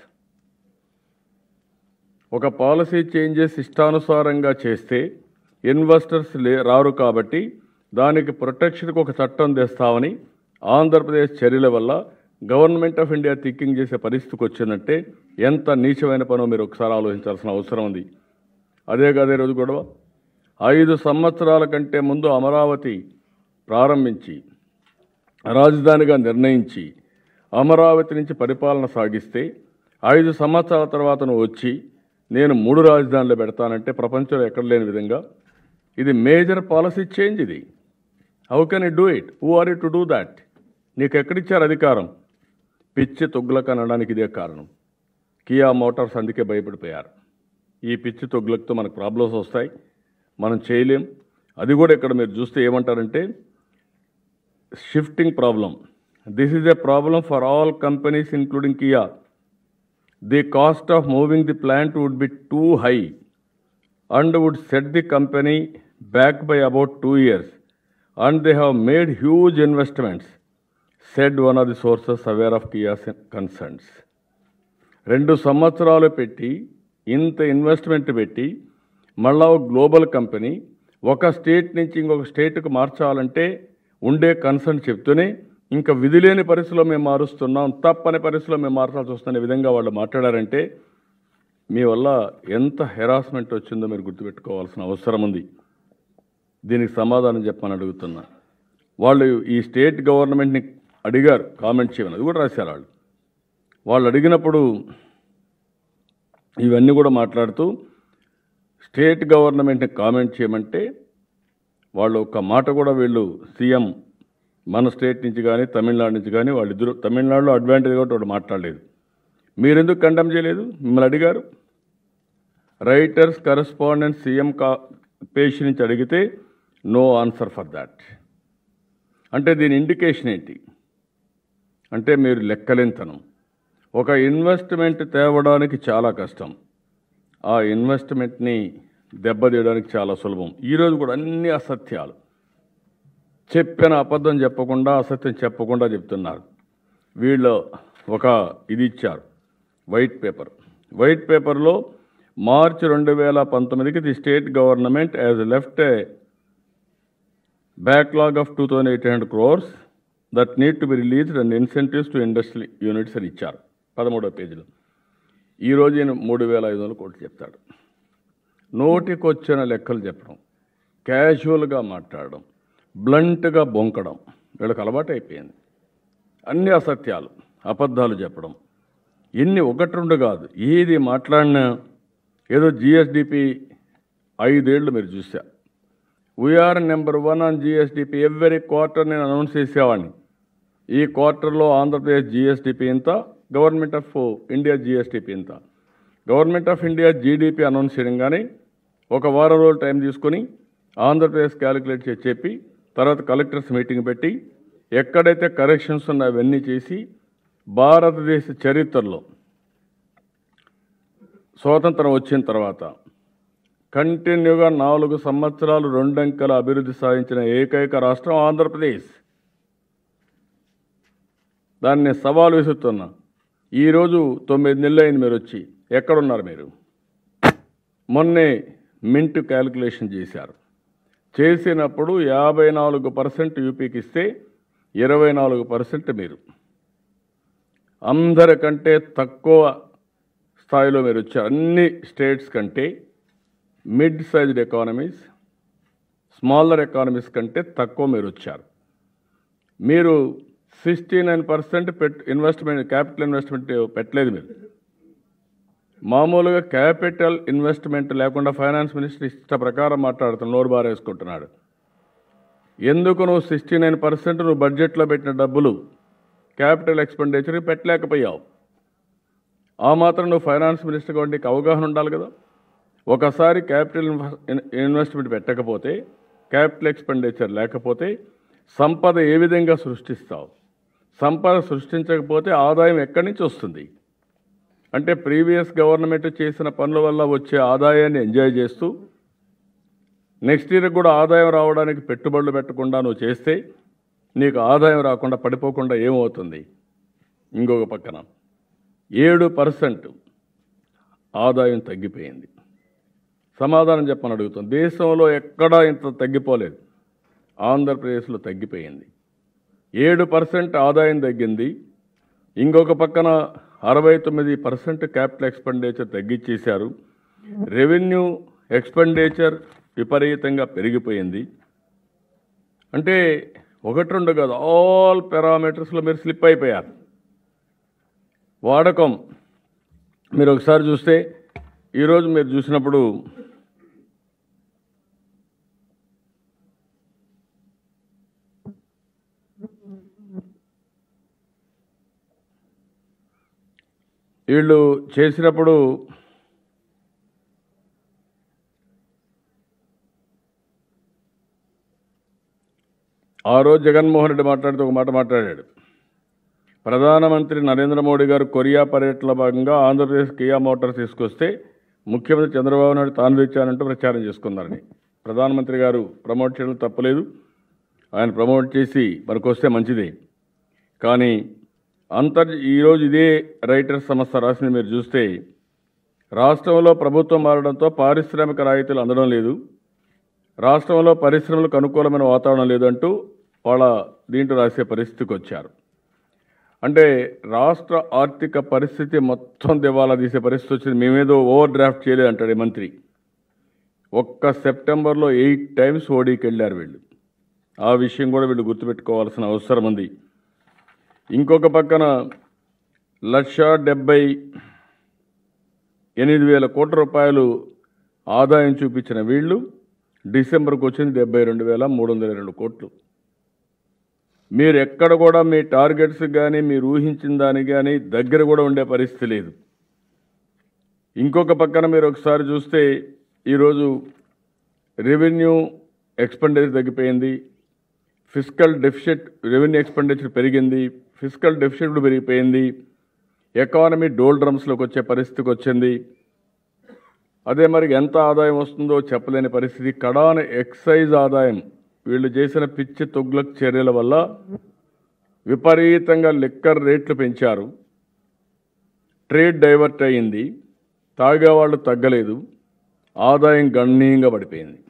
ఒక పాలసీ చేంజెస్ ఇష్టానుసారంగా చేస్తే ఇన్వెస్టర్స్ లే రారు కాబట్టి దానికి ప్రొటెక్షన్కి ఒక చట్టం తెస్తామని ఆంధ్రప్రదేశ్ చర్యల వల్ల గవర్నమెంట్ ఆఫ్ ఇండియా థింకింగ్ చేసే పరిస్థితికి వచ్చిందంటే ఎంత నీచమైన పనో మీరు ఒకసారి ఆలోచించాల్సిన అవసరం ఉంది. అదే కాదే రోజు గొడవ. ఐదు సంవత్సరాల కంటే ముందు అమరావతి ప్రారంభించి రాజధానిగా నిర్ణయించి అమరావతి నుంచి పరిపాలన సాగిస్తే ఐదు సంవత్సరాల తర్వాత నువ్వు వచ్చి నేను మూడు రాజధానులు పెడతానంటే ప్రపంచంలో ఎక్కడ లేని విధంగా ఇది మేజర్ పాలసీ చేంజ్. ఇది how can you do it? Who are you to do that? నీకు ఎక్కడిచ్చారు అధికారం? పిచ్చి తొగ్గులకు అనడానికి ఇదే కారణం. కియా మోటార్స్ అందుకే భయపడిపోయారు. ఈ పిచ్చి తొగ్గులతో మనకు ప్రాబ్లమ్స్ వస్తాయి, మనం చేయలేం. అది కూడా ఇక్కడ మీరు చూస్తే ఏమంటారంటే shifting problem. This is a problem for all companies including Kia. The cost of moving the plant would be too high and would set the company back by about two years. And they have made huge investments, said one of the sources aware of K I A concerns. రెండు సంవత్సరాలు పెట్టి ఇంత investment పెట్టి మళ్ళా ఒక global company ఒక state నుంచి ఇంకొక స్టేట్కు మార్చాలంటే ఉండే కన్సర్న్ చెప్తూనే ఇంకా విధి లేని పరిస్థితిలో మేము మారుస్తున్నాం, తప్పని పరిస్థితిలో మేము మార్చాల్సి వస్తున్న విధంగా వాళ్ళు మాట్లాడారంటే మీ వల్ల ఎంత హెరాస్మెంట్ వచ్చిందో మీరు గుర్తుపెట్టుకోవాల్సిన అవసరం ఉంది. దీనికి సమాధానం చెప్పమని అడుగుతున్నా. వాళ్ళు ఈ స్టేట్ గవర్నమెంట్ని అడిగారు కామెంట్ చేయమని, అది కూడా రాశారు వాళ్ళు. వాళ్ళు అడిగినప్పుడు ఇవన్నీ కూడా మాట్లాడుతూ స్టేట్ గవర్నమెంట్ని కామెంట్ చేయమంటే వాళ్ళు ఒక మాట కూడా వీళ్ళు సీఎం మన స్టేట్ నుంచి కానీ తమిళనాడు నుంచి కానీ వాళ్ళిద్దరూ తమిళనాడులో అడ్వాంటేజ్ కాబట్టి వాళ్ళు మాట్లాడలేదు. మీరెందుకు కండెమ్ చేయలేదు? మిమ్మల్ని అడిగారు. రైటర్స్ కరెస్పాండెంట్ సీఎం కా పేషి నుంచి అడిగితే నో ఆన్సర్ ఫర్ దాట్. అంటే దీని ఇండికేషన్ ఏంటి అంటే మీరు లెక్కలేనితనం. ఒక ఇన్వెస్ట్మెంట్ తేవడానికి చాలా కష్టం, ఆ ఇన్వెస్ట్మెంట్ని దెబ్బతీయడానికి చాలా సులభం. ఈరోజు కూడా అన్ని అసత్యాలు, చెప్పిన అబద్ధం చెప్పకుండా అసత్యం చెప్పకుండా చెప్తున్నారు. వీళ్ళు ఒక ఇది ఇచ్చారు వైట్ పేపర్. వైట్ పేపర్లో మార్చి రెండు వేల పంతొమ్మిదికి the state government has left a backlog of two thousand eight hundred crores that need to be released and incentives to industry units అని ఇచ్చారు పదమూడో పేజీలో. ఈరోజు ఈయన మూడు వేల ఐదు వందల కోట్లు చెప్తాడు. నోటికొచ్చిన లెక్కలు చెప్పడం, క్యాజువల్గా మాట్లాడడం, బ్లంట్గా బొంకడం వీళ్ళకి అలవాటు అయిపోయింది. అన్ని అసత్యాలు అబద్ధాలు చెప్పడం. ఎన్ని ఒకటి రెండు కాదు, ఏది మాట్లాడినా ఏదో జిఎస్డిపి ఐదేళ్లు మీరు చూశారు. We are number one on GSDP every quarter నేను అనౌన్స్ చేసేవాడిని. ఈ క్వార్టర్లో ఆంధ్రప్రదేశ్ జిఎస్డిపి ఇంత, గవర్నమెంట్ ఆఫ్ ఇండియా జిఎస్డిపి ఇంత. Government of India GDP announce చేయడం కానీ ఒక వారం రోజులు టైం తీసుకొని ఆంధ్రప్రదేశ్ క్యాలిక్యులేట్ చేసి చెప్పి తర్వాత కలెక్టర్స్ మీటింగ్ పెట్టి ఎక్కడైతే కరెక్షన్స్ ఉన్నాయో అవన్నీ చేసి భారతదేశ చరిత్రలో స్వాతంత్రం వచ్చిన తర్వాత కంటిన్యూగా నాలుగు సంవత్సరాలు రెండంకెల అభివృద్ధి సాధించిన ఏకైక రాష్ట్రం ఆంధ్రప్రదేశ్. దాన్ని సవాలు విసురుతున్నా. ఈరోజు తొమ్మిది నెలలు అయింది మీరు వచ్చి, ఎక్కడున్నారు మీరు? మొన్నే మింట్ క్యాలిక్యులేషన్ చేశారు. చేసినప్పుడు యాభై నాలుగు పర్సెంట్ యూపీకి ఇస్తే ఇరవై నాలుగు పర్సెంట్ మీరు. అందరికంటే తక్కువ స్థాయిలో మీరు వచ్చారు. అన్ని స్టేట్స్ కంటే mid sized economies, smaller economies కంటే తక్కువ మీరు వచ్చారు. మీరు సిక్స్టీ నైన్ పర్సెంట్ పెట్ ఇన్వెస్ట్మెంట్ క్యాపిటల్ ఇన్వెస్ట్మెంట్ పెట్టలేదు మీరు. మామూలుగా క్యాపిటల్ ఇన్వెస్ట్మెంట్ లేకుండా ఫైనాన్స్ మినిస్టర్ ఇష్ట ప్రకారం మాట్లాడుతున్నాడు, నోరు బారేసుకుంటున్నాడు. ఎందుకు నువ్వు సిక్స్టీ నైన్ పర్సెంట్ నువ్వు బడ్జెట్లో పెట్టిన డబ్బులు క్యాపిటల్ ఎక్స్పెండిచర్కి పెట్టలేకపోయావు? ఆ మాత్రం నువ్వు ఫైనాన్స్ మినిస్టర్ కాబట్టి నీకు అవగాహన ఉండాలి కదా. ఒకసారి క్యాపిటల్ ఇన్వెస్ట్మెంట్ పెట్టకపోతే, క్యాపిటల్ ఎక్స్పెండిచర్ లేకపోతే సంపద ఏ విధంగా సృష్టిస్తావు? సంపద సృష్టించకపోతే ఆదాయం ఎక్కడి నుంచి వస్తుంది? అంటే ప్రీవియస్ గవర్నమెంట్ చేసిన పనుల వల్ల వచ్చే ఆదాయాన్ని ఎంజాయ్ చేస్తూ నెక్స్ట్ ఇయర్ కూడా ఆదాయం రావడానికి పెట్టుబడులు పెట్టకుండా నువ్వు చేస్తే నీకు ఆదాయం రాకుండా పడిపోకుండా ఏమవుతుంది? ఇంకొక పక్కన ఏడు పర్సెంట్ ఆదాయం తగ్గిపోయింది. సమాధానం చెప్పని అడుగుతాం. దేశంలో ఎక్కడా ఇంత తగ్గిపోలేదు, ఆంధ్రప్రదేశ్లో తగ్గిపోయింది. ఏడు పర్సెంట్ ఆదాయం తగ్గింది. ఇంకొక పక్కన అరవై తొమ్మిది పర్సెంట్ క్యాపిటల్ ఎక్స్పెండిచర్ తగ్గించేశారు. రెవెన్యూ ఎక్స్పెండిచర్ విపరీతంగా పెరిగిపోయింది. అంటే ఒకటి రెండు కాదు, ఆల్ పారామీటర్స్లో మీరు స్లిప్ అయిపోయారు. వాడకం మీరు ఒకసారి చూస్తే ఈరోజు మీరు చూసినప్పుడు వీళ్ళు చేసినప్పుడు ఆ రోజు జగన్మోహన్ రెడ్డి మాట్లాడుతూ ఒక మాట మాట్లాడాడు. ప్రధానమంత్రి నరేంద్ర మోడీ గారు కొరియా పర్యటనలో భాగంగా ఆంధ్రప్రదేశ్ కియా మోటార్స్ తీసుకొస్తే ముఖ్యమంత్రి చంద్రబాబు నాయుడు తాను తెచ్చానంటూ ప్రచారం చేసుకున్నారని. ప్రధానమంత్రి గారు ప్రమోట్ చేయడం తప్పలేదు, ఆయన ప్రమోట్ చేసి మనకు వస్తే మంచిదే. కానీ అంతర్ ఈరోజు ఇదే రైటర్స్ సంస్థ రాసింది మీరు చూస్తే, రాష్ట్రంలో ప్రభుత్వం మారడంతో పారిశ్రామిక రాయితీలు అందడం లేదు, రాష్ట్రంలో పరిశ్రమలకు అనుకూలమైన వాతావరణం లేదంటూ వాళ్ళ దీంట్లో రాసే పరిస్థితికి వచ్చారు. అంటే రాష్ట్ర ఆర్థిక పరిస్థితి మొత్తం దివాలా తీసే పరిస్థితి వచ్చింది. మేమేదో ఓవర్ డ్రాఫ్ట్ చేయలేదు అంటాడు ఈ మంత్రి. ఒక్క సెప్టెంబర్లో ఎయిట్ టైమ్స్ ఓడీకి వెళ్ళారు వీళ్ళు. ఆ విషయం కూడా వీళ్ళు గుర్తుపెట్టుకోవాల్సిన అవసరం ఉంది. ఇంకొక పక్కన లక్ష డెబ్బై ఎనిమిది వేల కోట్ల రూపాయలు ఆదాయం చూపించిన వీళ్ళు డిసెంబర్కి వచ్చింది డెబ్బై రెండు వేల మూడు వందల రెండు కోట్లు. మీరు ఎక్కడ కూడా మీ టార్గెట్స్ కానీ మీరు ఊహించిన దానికి కానీ దగ్గర కూడా ఉండే పరిస్థితి లేదు. ఇంకొక పక్కన మీరు ఒకసారి చూస్తే ఈరోజు రెవెన్యూ ఎక్స్పెండిచర్ తగ్గిపోయింది, ఫిస్కల్ డెఫిసిట్ రెవెన్యూ ఎక్స్పెండిచర్ పెరిగింది, ఫిస్కల్ డెఫిసిట్ కూడా పెరిగిపోయింది, ఎకానమీ డోల్ డ్రమ్స్లోకి వచ్చే పరిస్థితికి వచ్చింది. అదే మరి ఎంత ఆదాయం వస్తుందో చెప్పలేని పరిస్థితి. కడాన ఎక్సైజ్ ఆదాయం వీళ్ళు చేసిన పిచ్చి తొగ్లక్ చర్యల వల్ల విపరీతంగా లిక్కర్ రేట్లు పెంచారు, ట్రేడ్ డైవర్ట్ అయ్యింది, తాగేవాళ్ళు తగ్గలేదు, ఆదాయం గణనీయంగా పడిపోయింది.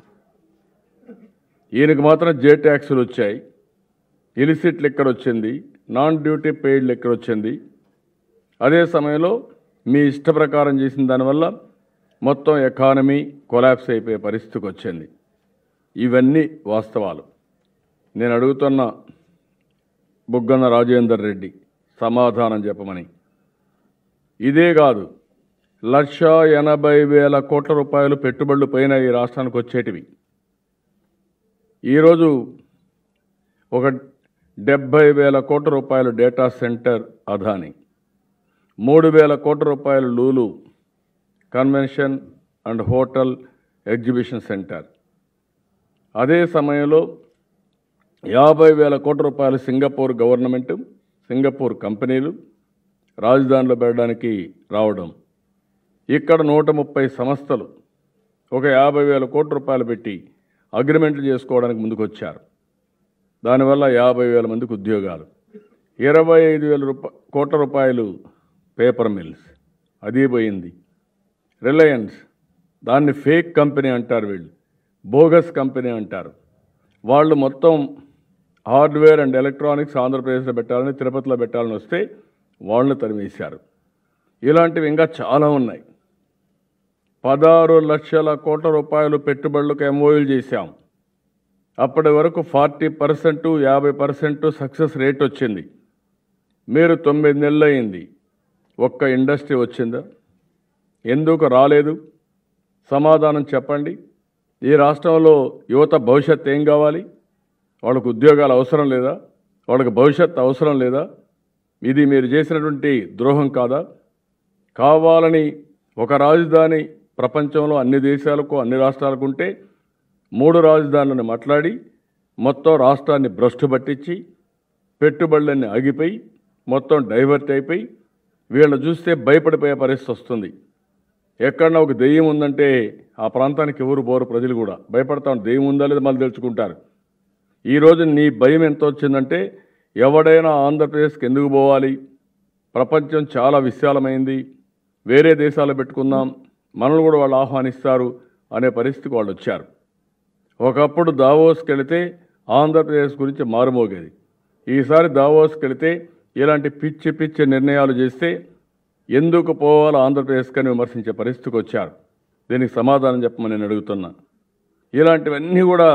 ఈయనకు మాత్రం జే ట్యాక్సులు వచ్చాయి, ఇలిసిట్ లిక్కర్ వచ్చింది, నాన్ డ్యూటీ పెయిడ్ లిక్కర్ వచ్చింది. అదే సమయంలో మీ ఇష్ట ప్రకారం చేసిన దానివల్ల మొత్తం ఎకానమీ కొలాప్స్ అయిపోయే పరిస్థితికి వచ్చింది. ఇవన్నీ వాస్తవాలు. నేను అడుగుతున్న బుగ్గన రాజేందర్ రెడ్డి సమాధానం చెప్పమని. ఇదే కాదు, లక్ష ఎనభై వేల కోట్ల రూపాయలు పెట్టుబడులు పైన ఈ రాష్ట్రానికి వచ్చేటివి. ఈరోజు ఒక డెబ్బై వేల కోట్ల రూపాయలు డేటా సెంటర్ అదాని, మూడు వేల కోట్ల రూపాయలు Lulu convention and hotel exhibition centre. అదే సమయంలో యాభై వేల కోట్ల రూపాయలు సింగపూర్ గవర్నమెంట్, సింగపూర్ కంపెనీలు రాజధానిలో పెట్టడానికి రావడం. ఇక్కడ నూట ముప్పై సంస్థలు ఒక యాభై వేల కోట్ల రూపాయలు పెట్టి అగ్రిమెంట్లు చేసుకోవడానికి ముందుకు వచ్చారు. దానివల్ల యాభై వేల మందికి ఉద్యోగాలు, ఇరవై ఐదు వేల రూపా కోట్ల రూపాయలు పేపర్ మిల్స్, అది పోయింది. రిలయన్స్, దాన్ని ఫేక్ కంపెనీ అంటారు వీళ్ళు, బోగస్ కంపెనీ అంటారు. వాళ్ళు మొత్తం హార్డ్వేర్ అండ్ ఎలక్ట్రానిక్స్ ఆంధ్రప్రదేశ్లో పెట్టాలని, తిరుపతిలో పెట్టాలని వస్తే వాళ్ళని తరిమేశారు. ఇలాంటివి ఇంకా చాలా ఉన్నాయి. పదహారు లక్షల కోట్ల రూపాయలు పెట్టుబడులకు ఎంఓయూలు చేశాం. అప్పటి వరకు ఫార్టీ పర్సెంట్ యాభై పర్సెంట్ సక్సెస్ రేట్ వచ్చింది. మీరు తొమ్మిది నెలలు అయింది, ఒక్క ఇండస్ట్రీ వచ్చిందా? ఎందుకు రాలేదు? సమాధానం చెప్పండి. ఈ రాష్ట్రంలో యువత భవిష్యత్తు ఏం కావాలి? వాళ్ళకు ఉద్యోగాలు అవసరం లేదా? వాళ్ళకి భవిష్యత్తు అవసరం లేదా? ఇది మీరు చేసినటువంటి ద్రోహం కాదా? కావాలని ఒక రాజధాని ప్రపంచంలో అన్ని దేశాలకు అన్ని రాష్ట్రాలకు ఉంటే మూడు రాజధానులను మాట్లాడి మొత్తం రాష్ట్రాన్ని భ్రష్టు పట్టించి పెట్టుబడులన్నీ ఆగిపోయి మొత్తం డైవర్ట్ అయిపోయి వీళ్ళని చూస్తే భయపడిపోయే పరిస్థితి వస్తుంది. ఎక్కడన్నా ఒక దెయ్యం ఉందంటే ఆ ప్రాంతానికి ఎవరు పోరు, ప్రజలు కూడా భయపడతాం. దెయ్యం ఉందా లేదా మళ్ళీ తెలుసుకుంటారు. ఈరోజు నీ భయం ఎంత వచ్చిందంటే ఎవడైనా ఆంధ్రప్రదేశ్కి ఎందుకు పోవాలి? ప్రపంచం చాలా విశాలమైంది, వేరే దేశాలు పెట్టుకుందాం, మనల్ని కూడా వాళ్ళు ఆహ్వానిస్తారు అనే పరిస్థితికి వాళ్ళు వచ్చారు. ఒకప్పుడు దావోస్కి వెళితే ఆంధ్రప్రదేశ్ గురించి మారుమోగేది. ఈసారి దావోస్కి వెళితే ఇలాంటి పిచ్చి పిచ్చి నిర్ణయాలు చేస్తే ఎందుకు పోవాలో ఆంధ్రప్రదేశ్కి అని విమర్శించే పరిస్థితికి వచ్చారు. దీనికి సమాధానం చెప్పమని నేను అడుగుతున్నా. ఇలాంటివన్నీ కూడా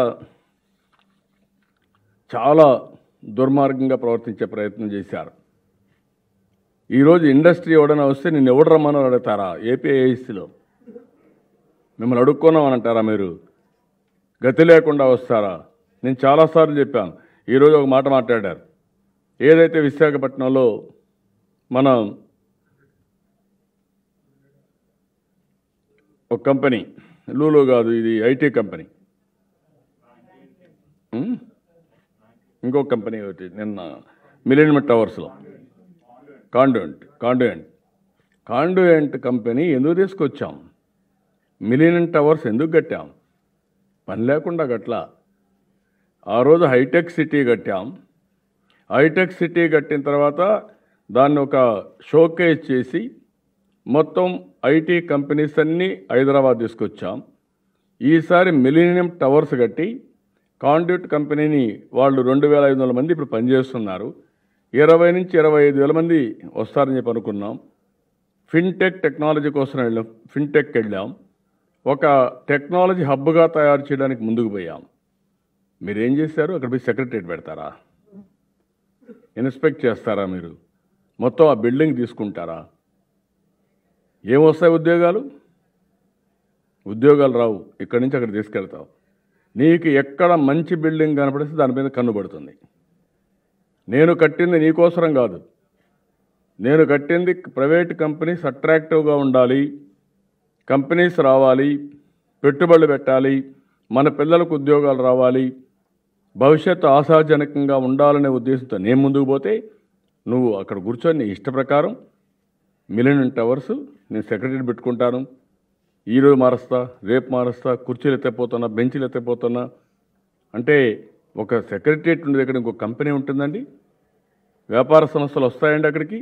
చాలా దుర్మార్గంగా ప్రవర్తించే ప్రయత్నం చేశారు. ఈరోజు ఇండస్ట్రీ ఎవడైనా వస్తే నేను ఎవడు రమ్మని అడుగుతారా? ఏపీఐఎస్సీలో మిమ్మల్ని అడుక్కున్నామని అంటారా? మీరు గతి లేకుండా వస్తారా? నేను చాలాసార్లు చెప్పాను. ఈరోజు ఒక మాట మాట్లాడారు. ఏదైతే విశాఖపట్నంలో మన ఒక కంపెనీ, లూలు కాదు, ఇది ఐటీ కంపెనీ, ఇంకొక కంపెనీ ఒకటి నిన్న మిలియన్ టవర్స్లో కాండుయంట్ కాండుయంట్ కాండుయంట్ కంపెనీ ఎందుకు తీసుకొచ్చాం? మిలీనియం టవర్స్ ఎందుకు కట్టాం? పని లేకుండా గట్లా. ఆ రోజు హైటెక్ సిటీ కట్టాం. హైటెక్ సిటీ కట్టిన తర్వాత దాన్ని ఒక షోకేజ్ చేసి మొత్తం ఐటీ కంపెనీస్ అన్నీ హైదరాబాద్ తీసుకొచ్చాం. ఈసారి మిలీనియం టవర్స్ కట్టి కాండ్యూట్ కంపెనీని వాళ్ళు రెండు వేల ఐదు వందల మంది ఇప్పుడు పనిచేస్తున్నారు. ఇరవై నుంచి ఇరవై ఐదు వేల మంది వస్తారని చెప్పి అనుకున్నాం. ఫిన్టెక్ టెక్నాలజీ కోసం వెళ్ళాం. ఫిన్టెక్ వెళ్ళాం. ఒక టెక్నాలజీ హబ్గా తయారు చేయడానికి ముందుకు పోయాం. మీరేం చేశారు? అక్కడ పోయి సెక్రటరేట్ పెడతారా? ఇన్స్పెక్ట్ చేస్తారా? మీరు మొత్తం ఆ బిల్డింగ్ తీసుకుంటారా? ఏమొస్తాయి ఉద్యోగాలు? ఉద్యోగాలు రావు. ఇక్కడి నుంచి అక్కడ తీసుకెళ్తావు. నీకు ఎక్కడ మంచి బిల్డింగ్ కనపడిస్తే దాని మీద కన్ను పడుతుంది. నేను కట్టింది నీకోసరం కాదు. నేను కట్టింది ప్రైవేట్ కంపెనీస్ అట్రాక్టివ్గా ఉండాలి, కంపెనీస్ రావాలి, పెట్టుబడులు పెట్టాలి, మన పిల్లలకు ఉద్యోగాలు రావాలి, భవిష్యత్తు ఆశాజనకంగా ఉండాలనే ఉద్దేశంతో నేను ముందుకు పోతే నువ్వు అక్కడ కూర్చొని నీ ఇష్ట ప్రకారం మిలియన్ టవర్స్ నేను సెక్రటరీ పెట్టుకుంటాను, ఈరోజు మారుస్తా, రేపు మారుస్తా, కుర్చీలు ఎత్తపోతున్నా, బెంచీలు ఎత్తపోతున్నా అంటే ఒక సెక్రటరియట్ ఉండే దగ్గర ఇంకొక కంపెనీ ఉంటుందండి? వ్యాపార సంస్థలు వస్తాయండి అక్కడికి?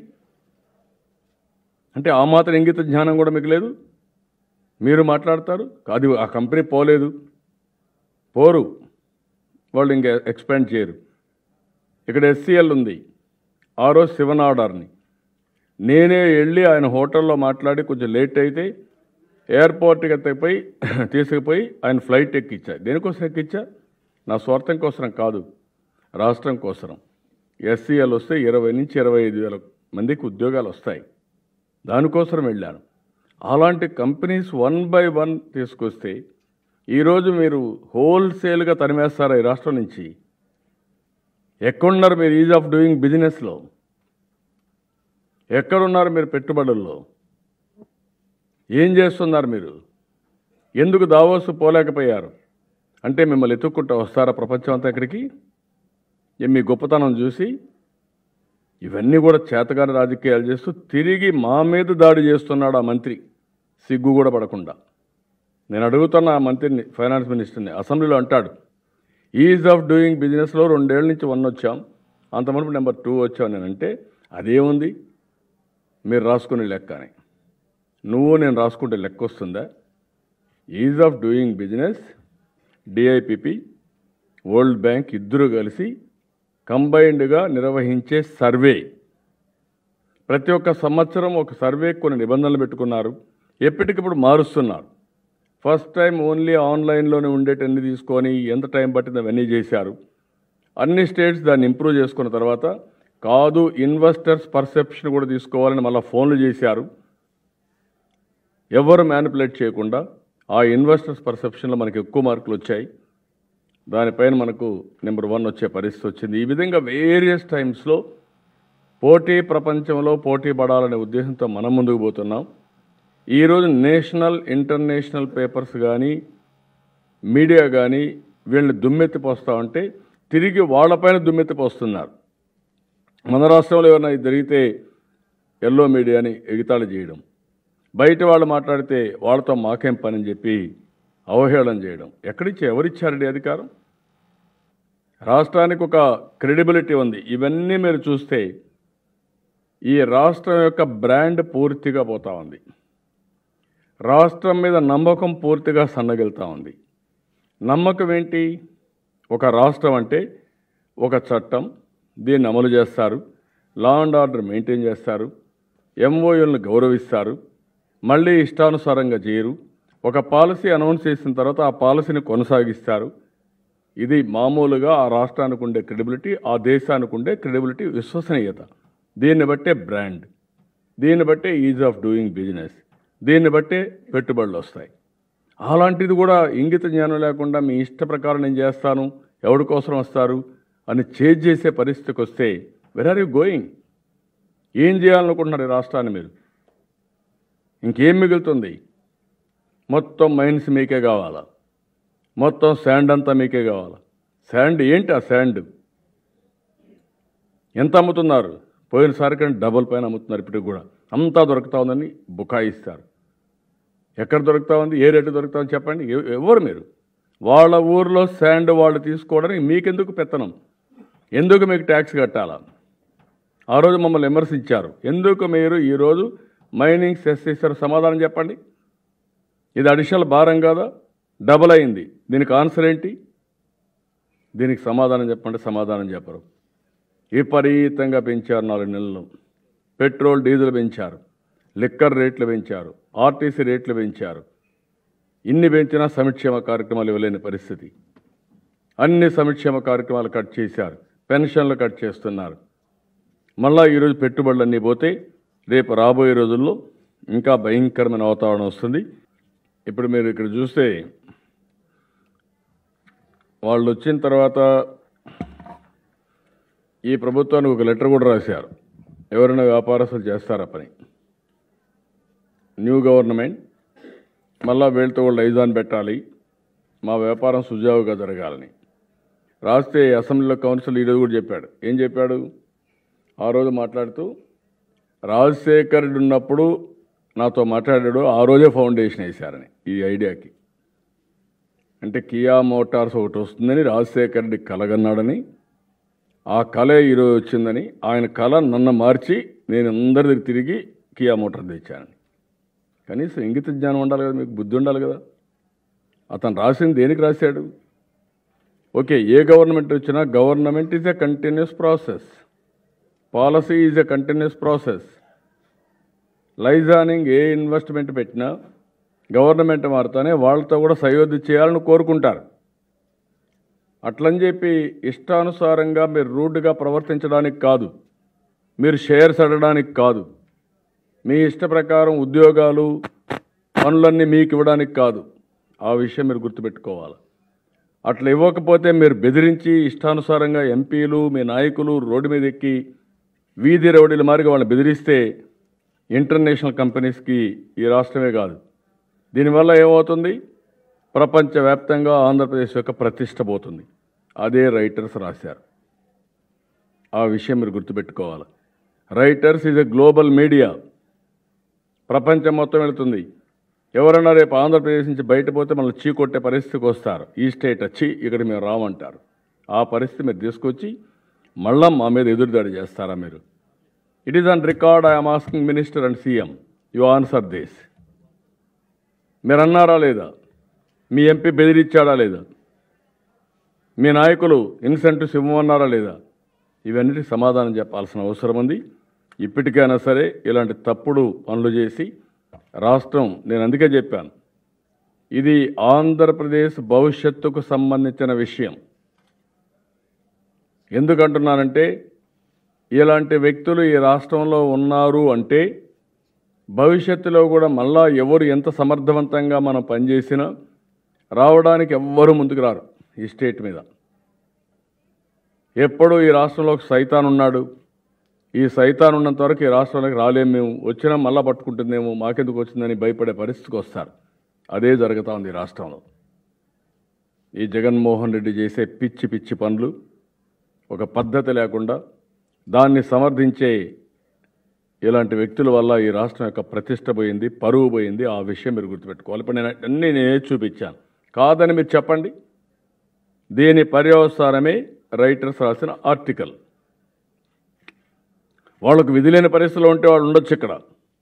అంటే ఆ మాత్రం ఇంగిత జ్ఞానం కూడా మీకు లేదు. మీరు మాట్లాడతారు, అది ఆ కంపెనీ పోలేదు, పోరు, వాళ్ళు ఇంకా ఎక్స్పాండ్ చేయరు. ఇక్కడ ఎస్సీఎల్ ఉంది. ఆ రోజు శివన్ ఆర్డర్ని నేనే వెళ్ళి ఆయన హోటల్లో మాట్లాడి కొంచెం లేట్ అయితే ఎయిర్పోర్ట్కి ఎత్తకపోయి తీసుకుపోయి ఆయన ఫ్లైట్ ఎక్కిచ్చా. దేనికోసం ఎక్కిచ్చా? నా స్వార్థం కోసం కాదు, రాష్ట్రం కోసం. ఎస్సీఎల్ వస్తే ఇరవై నుంచి ఇరవై ఐదు వేల మందికి ఉద్యోగాలు వస్తాయి. దానికోసం వెళ్ళాను. అలాంటి కంపెనీస్ వన్ బై వన్ తీసుకొస్తే ఈరోజు మీరు హోల్సేల్గా తరిమేస్తారా ఈ రాష్ట్రం నుంచి? ఎక్కడున్నారు మీరు ఈజ్ ఆఫ్ డూయింగ్ బిజినెస్లో? ఎక్కడున్నారు మీరు పెట్టుబడుల్లో? ఏం చేస్తున్నారు మీరు? ఎందుకు దావోసు పోలేకపోయారు? అంటే మిమ్మల్ని ఎత్తుక్కుంటూ వస్తారా ప్రపంచం అంతా ఇక్కడికి? మీ గొప్పతనం చూసి ఇవన్నీ కూడా చేతగాని రాజకీయాలు చేస్తూ తిరిగి మా మీద దాడి చేస్తున్నాడు ఆ మంత్రి, సిగ్గు కూడా పడకుండా. నేను అడుగుతున్న ఆ మంత్రిని, ఫైనాన్స్ మినిస్టర్ని, అసెంబ్లీలో అంటాడు ఈజ్ ఆఫ్ డూయింగ్ బిజినెస్లో రెండేళ్ల నుంచి వన్ వచ్చాం, అంతమంది నెంబర్ టూ వచ్చాం. నేనంటే అదేముంది మీరు రాసుకునే లెక్క అని. నువ్వు నేను రాసుకుంటే లెక్క వస్తుందా? Ease of doing business, DIPP, World Bank ఇద్దరు కలిసి కంబైన్డ్గా నిర్వహించే సర్వే. ప్రతి ఒక్క సంవత్సరం ఒక సర్వే కొన్ని నిబంధనలు పెట్టుకున్నారు, ఎప్పటికప్పుడు మారుస్తున్నారు. ఫస్ట్ టైం ఓన్లీ ఆన్లైన్లోనే ఉండేటన్ని తీసుకొని ఎంత టైం పట్టింది అవన్నీ చేశారు. అన్ని స్టేట్స్ దాన్ని ఇంప్రూవ్ చేసుకున్న తర్వాత కాదు ఇన్వెస్టర్స్ పర్సెప్షన్ కూడా తీసుకోవాలని మళ్ళీ ఫోన్లు చేశారు. ఎవరు మ్యానిపులేట్ చేయకుండా ఆ ఇన్వెస్టర్స్ పర్సెప్షన్లో మనకి ఎక్కువ మార్కులు వచ్చాయి. దానిపైన మనకు నెంబర్ వన్ వచ్చే పరిస్థితి వచ్చింది. ఈ విధంగా వేరియస్ టైమ్స్లో పోటీ ప్రపంచంలో పోటీ పడాలనే ఉద్దేశంతో మనం ముందుకు పోతున్నాం. ఈరోజు నేషనల్ ఇంటర్నేషనల్ పేపర్స్ కానీ మీడియా కానీ వీళ్ళని దుమ్మెత్తిపోస్తూ ఉంటే తిరిగి వాళ్ళపైన దుమ్మెత్తిపోస్తున్నారు. మన రాష్ట్రంలో ఏమైనా జరిగితే ఎల్లో మీడియాని ఎగితాళి చేయడం, బయట వాళ్ళు మాట్లాడితే వాళ్ళతో మాకేం పని అని చెప్పి అవహేళన చేయడం. ఎక్కడిచ్చే ఎవరిచ్చారండి అధికారం? రాష్ట్రానికి ఒక క్రెడిబిలిటీ ఉంది. ఇవన్నీ మీరు చూస్తే ఈ రాష్ట్రం యొక్క బ్రాండ్ పూర్తిగా పోతూ ఉంది. రాష్ట్రం మీద నమ్మకం పూర్తిగా సన్నగిలుతూ ఉంది. నమ్మకం ఏంటి? ఒక రాష్ట్రం అంటే ఒక చట్టం, దీన్ని అమలు చేస్తారు, లా అండ్ ఆర్డర్ మెయింటైన్ చేస్తారు, ఎంఓయూలను గౌరవిస్తారు, మళ్ళీ ఇష్టానుసారంగా చేయరు, ఒక పాలసీ అనౌన్స్ చేసిన తర్వాత ఆ పాలసీని కొనసాగిస్తారు. ఇది మామూలుగా ఆ రాష్ట్రానికి ఉండే క్రెడిబిలిటీ, ఆ దేశానికి ఉండే క్రెడిబిలిటీ, విశ్వసనీయత. దీన్ని బట్టే బ్రాండ్, దీన్ని బట్టే ఈజ్ ఆఫ్ డూయింగ్ బిజినెస్, దీన్ని బట్టే పెట్టుబడులు వస్తాయి. అలాంటిది కూడా ఇంగిత జ్ఞానం లేకుండా మీ ఇష్ట ప్రకారం నేను చేస్తాను, ఎవరి కోసం వస్తారు అని చేంజ్ చేసే పరిస్థితికి వస్తే వెర్ ఆర్ యూ గోయింగ్? ఏం చేయాలనుకుంటున్నారు ఈ రాష్ట్రాన్ని మీరు? ఇంకేం మిగులుతుంది? మొత్తం మైన్స్ మీకే కావాలా? మొత్తం శాండ్ అంతా మీకే కావాలా? శాండ్ ఏంటి? ఆ శాండ్ ఎంత అమ్ముతున్నారు? పోయినసారి కానీ డబుల్ పైన అమ్ముతున్నారు. ఇప్పటికి కూడా అంతా దొరుకుతా ఉందని బుకాయిస్తారు. ఎక్కడ దొరుకుతా ఉంది, ఏ రేటు దొరుకుతా ఉంది చెప్పండి. ఎవరు మీరు? వాళ్ళ ఊర్లో శాండ్ వాళ్ళు తీసుకోవడానికి మీకెందుకు పెత్తనం? ఎందుకు మీకు ట్యాక్స్ కట్టాలా? ఆ రోజు మమ్మల్ని విమర్శించారు. ఎందుకు మీరు ఈరోజు మైనింగ్ సెస్ చేశారు? సమాధానం చెప్పండి. ఇది అడిషనల్ భారం కాదా? డబుల్ అయింది. దీనికి ఆన్సర్ ఏంటి? దీనికి సమాధానం చెప్పండి. సమాధానం చెప్పరు. విపరీతంగా పెంచారు. నాలుగు నెలలు పెట్రోల్ డీజిల్ పెంచారు, లిక్కర్ రేట్లు పెంచారు, ఆర్టీసీ రేట్లు పెంచారు. ఇన్ని పెంచినా సంక్షేమ కార్యక్రమాలు ఇవ్వలేని పరిస్థితి. అన్ని సంక్షేమ కార్యక్రమాలు కట్ చేశారు, పెన్షన్లు కట్ చేస్తున్నారు. మళ్ళా ఈరోజు పెట్టుబడులన్నీ పోతే రేపు రాబోయే రోజుల్లో ఇంకా భయంకరమైన వాతావరణం వస్తుంది. ఇప్పుడు మీరు ఇక్కడ చూస్తే వాళ్ళు వచ్చిన తర్వాత ఈ ప్రభుత్వానికి ఒక లెటర్ కూడా రాశారు. ఎవరైనా వ్యాపారస్తులు చేస్తారా పని, న్యూ గవర్నమెంట్ మళ్ళా వీళ్ళతో కూడా లైజాన్ పెట్టాలి, మా వ్యాపారం సుజావుగా జరగాలని రాస్తే అసెంబ్లీలో కౌన్సిల్ ఈరోజు కూడా చెప్పాడు. ఏం చెప్పాడు? ఆ రోజు మాట్లాడుతూ రాజశేఖర్ ఉన్నప్పుడు నాతో మాట్లాడాడు, ఆ రోజే ఫౌండేషన్ వేశారని ఈ ఐడియాకి. అంటే కియా మోటార్స్ ఒకటి వస్తుందని రాజశేఖర్ రెడ్డి కలగన్నాడని, ఆ కళ ఈరోజు వచ్చిందని, ఆయన కళ నన్ను మార్చి నేను అందరి దగ్గర తిరిగి కియా మోటార్ తెచ్చానని. కనీసం ఇంగిత జ్ఞానం ఉండాలి కదా, మీకు బుద్ధి ఉండాలి కదా. అతను రాసింది దేనికి రాశాడు? ఓకే, ఏ గవర్నమెంట్ వచ్చినా government is a continuous process, policy is a continuous process. Liaisoning ఏ ఇన్వెస్ట్మెంట్ పెట్టినా గవర్నమెంట్ మారుతానే వాళ్ళతో కూడా సయోధ్య చేయాలని కోరుకుంటారు. అట్లని చెప్పి ఇష్టానుసారంగా మీరు రూడ్గా ప్రవర్తించడానికి కాదు, మీరు షేర్స్ అడగడానికి కాదు, మీ ఇష్ట ప్రకారం ఉద్యోగాలు పనులన్నీ మీకు ఇవ్వడానికి కాదు. ఆ విషయం మీరు గుర్తుపెట్టుకోవాలి. అట్లా ఇవ్వకపోతే మీరు బెదిరించి ఇష్టానుసారంగా ఎంపీలు మీ నాయకులు రోడ్డు మీద ఎక్కి వీధి రౌడీల మారిగా వాళ్ళని బెదిరిస్తే ఇంటర్నేషనల్ కంపెనీస్కి ఈ రాష్ట్రమే కాదు, దీనివల్ల ఏమవుతుంది? ప్రపంచవ్యాప్తంగా ఆంధ్రప్రదేశ్ యొక్క ప్రతిష్ట పోతుంది. అదే రైటర్స్ రాశారు. ఆ విషయం మీరు గుర్తుపెట్టుకోవాలి. Reuters is a global media, ప్రపంచం మొత్తం వెళుతుంది. ఎవరన్నా రేపు ఆంధ్రప్రదేశ్ నుంచి బయట పోతే మనల్ని చీకొట్టే పరిస్థితికి వస్తారు. ఈ స్టేట్ వచ్చి ఇక్కడ మేము రామంటారు. ఆ పరిస్థితి మీరు తీసుకొచ్చి మళ్ళా మా మీద ఎదురుదాడి చేస్తారా మీరు? It is on record. I'm asking minister and CM, you answer this. మీరు అన్నారా లేదా? మీ ఎంపీ బెదిరించాడా లేదా? మీ నాయకులు ఇన్సెంటివ్స్ ఇవ్వమన్నారా లేదా? ఇవన్నిటికి సమాధానం చెప్పాల్సిన అవసరం ఉంది. ఇప్పటికైనా సరే ఇలాంటి తప్పుడు పనులు చేసి రాష్ట్రం, నేను అందుకే చెప్పాను, ఇది ఆంధ్రప్రదేశ్ భవిష్యత్తుకు సంబంధించిన విషయం. ఎందుకంటున్నానంటే ఇలాంటి వ్యక్తులు ఈ రాష్ట్రంలో ఉన్నారు అంటే భవిష్యత్తులో కూడా మళ్ళా ఎవరు ఎంత సమర్థవంతంగా మనం పనిచేసినా రావడానికి ఎవ్వరూ ముందుకు రారు ఈ స్టేట్ మీద. ఎప్పుడూ ఈ రాష్ట్రంలో ఒక సైతాన్ ఉన్నాడు, ఈ సైతాన్ ఉన్నంత వరకు ఈ రాష్ట్రానికి రాలేము, మేము వచ్చినా మళ్ళా పట్టుకుంటుందేమో, మాకెందుకు వచ్చిందని భయపడే పరిస్థితికి వస్తారు. అదే జరుగుతూ ఉంది ఈ రాష్ట్రంలో. ఈ జగన్మోహన్ రెడ్డి చేసే పిచ్చి పిచ్చి పనులు, ఒక పద్ధతి లేకుండా దాన్ని సమర్థించే ఇలాంటి వ్యక్తుల వల్ల ఈ రాష్ట్రం యొక్క ప్రతిష్ట పోయింది, పరువు పోయింది. ఆ విషయం మీరు గుర్తుపెట్టుకోవాలి. ఇప్పుడు నేను అన్నీ నేనే చూపించాను, కాదని మీరు చెప్పండి. దీని పర్యవసానమే రైటర్స్ రాసిన ఆర్టికల్. వాళ్ళకు విధి లేని పరిస్థితిలో ఉంటే వాళ్ళు ఉండొచ్చు ఇక్కడ.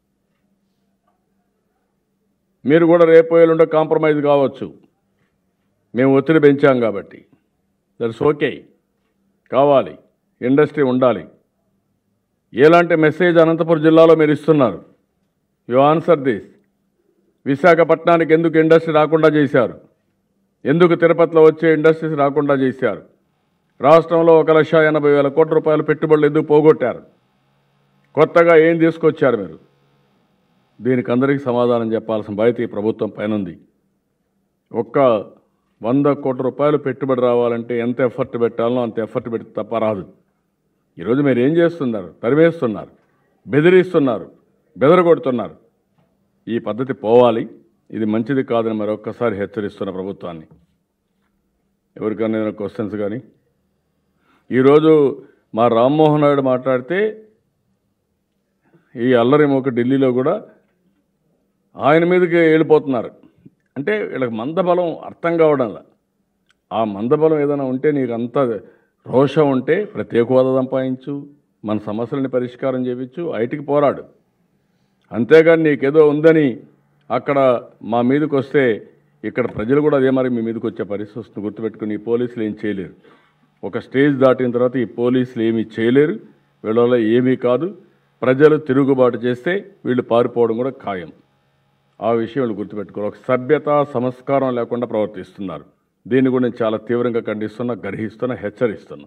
మీరు కూడా రేపు ఎల్లుండో కాంప్రమైజ్ కావచ్చు, మేము ఒత్తిడి పెంచాం కాబట్టి. దట్స్ ఓకే, కావాలి, ఇండస్ట్రీ ఉండాలి. ఎలాంటి మెసేజ్ అనంతపురం జిల్లాలో మీరు ఇస్తున్నారు? You answer this. విశాఖపట్నానికి ఎందుకు ఇండస్ట్రీ రాకుండా చేశారు? ఎందుకు తిరుపతిలో వచ్చే ఇండస్ట్రీస్ రాకుండా చేశారు? రాష్ట్రంలో ఒక లక్ష ఎనభై వేల కోట్ల రూపాయల పెట్టుబడులు ఎందుకు పోగొట్టారు? కొత్తగా ఏం తీసుకొచ్చారు మీరు? దీనికి అందరికీ సమాధానం చెప్పాల్సిన బాధ్యత ఈ ప్రభుత్వం పైన ఉంది. ఒక్క వంద కోట్ల రూపాయలు పెట్టుబడి రావాలంటే ఎంత ఎఫర్ట్ పెట్టాలో అంత ఎఫర్ట్ పెడితే తప్ప రాదు. ఈరోజు మీరు ఏం చేస్తున్నారు? తరివేస్తున్నారు, బెదిరిస్తున్నారు, బెదరగొడుతున్నారు. ఈ పద్ధతి పోవాలి. ఇది మంచిది కాదని మరొక్కసారి హెచ్చరిస్తున్న ప్రభుత్వాన్ని. ఎవరికైనా ఏదైనా క్వశ్చన్స్ కానీ? ఈరోజు మా రామ్మోహన్ నాయుడు మాట్లాడితే ఈ అల్లరి ఒక ఢిల్లీలో కూడా ఆయన మీదకి వెళ్ళిపోతున్నారు. అంటే వీళ్ళకి మందబలం అర్థం కావడంలా. ఆ మందబలం ఏదైనా ఉంటే నీకు అంత రోషం ఉంటే ప్రత్యేక హోదా సంపాదించు, మన సమస్యలని పరిష్కారం చేయించు, ఐటికి పోరాడు. అంతేగాని నీకేదో ఉందని అక్కడ మా మీదకి వస్తే ఇక్కడ ప్రజలు కూడా అదే మరి మీ మీదకి వచ్చే పరిస్థితి వస్తుంది. గుర్తుపెట్టుకుని ఈ పోలీసులు ఏం చేయలేరు. ఒక స్టేజ్ దాటిన తర్వాత ఈ పోలీసులు ఏమీ చేయలేరు. వీళ్ళ వల్ల ఏమీ కాదు. ప్రజలు తిరుగుబాటు చేస్తే వీళ్ళు పారిపోవడం కూడా ఖాయం. ఆ విషయం వీళ్ళు గుర్తుపెట్టుకోవాలి. ఒక సభ్యత సంస్కారం లేకుండా ప్రవర్తిస్తున్నారు. దీన్ని కూడా నేను చాలా తీవ్రంగా ఖండిస్తున్నా, గర్హిస్తున్నా, హెచ్చరిస్తున్నా.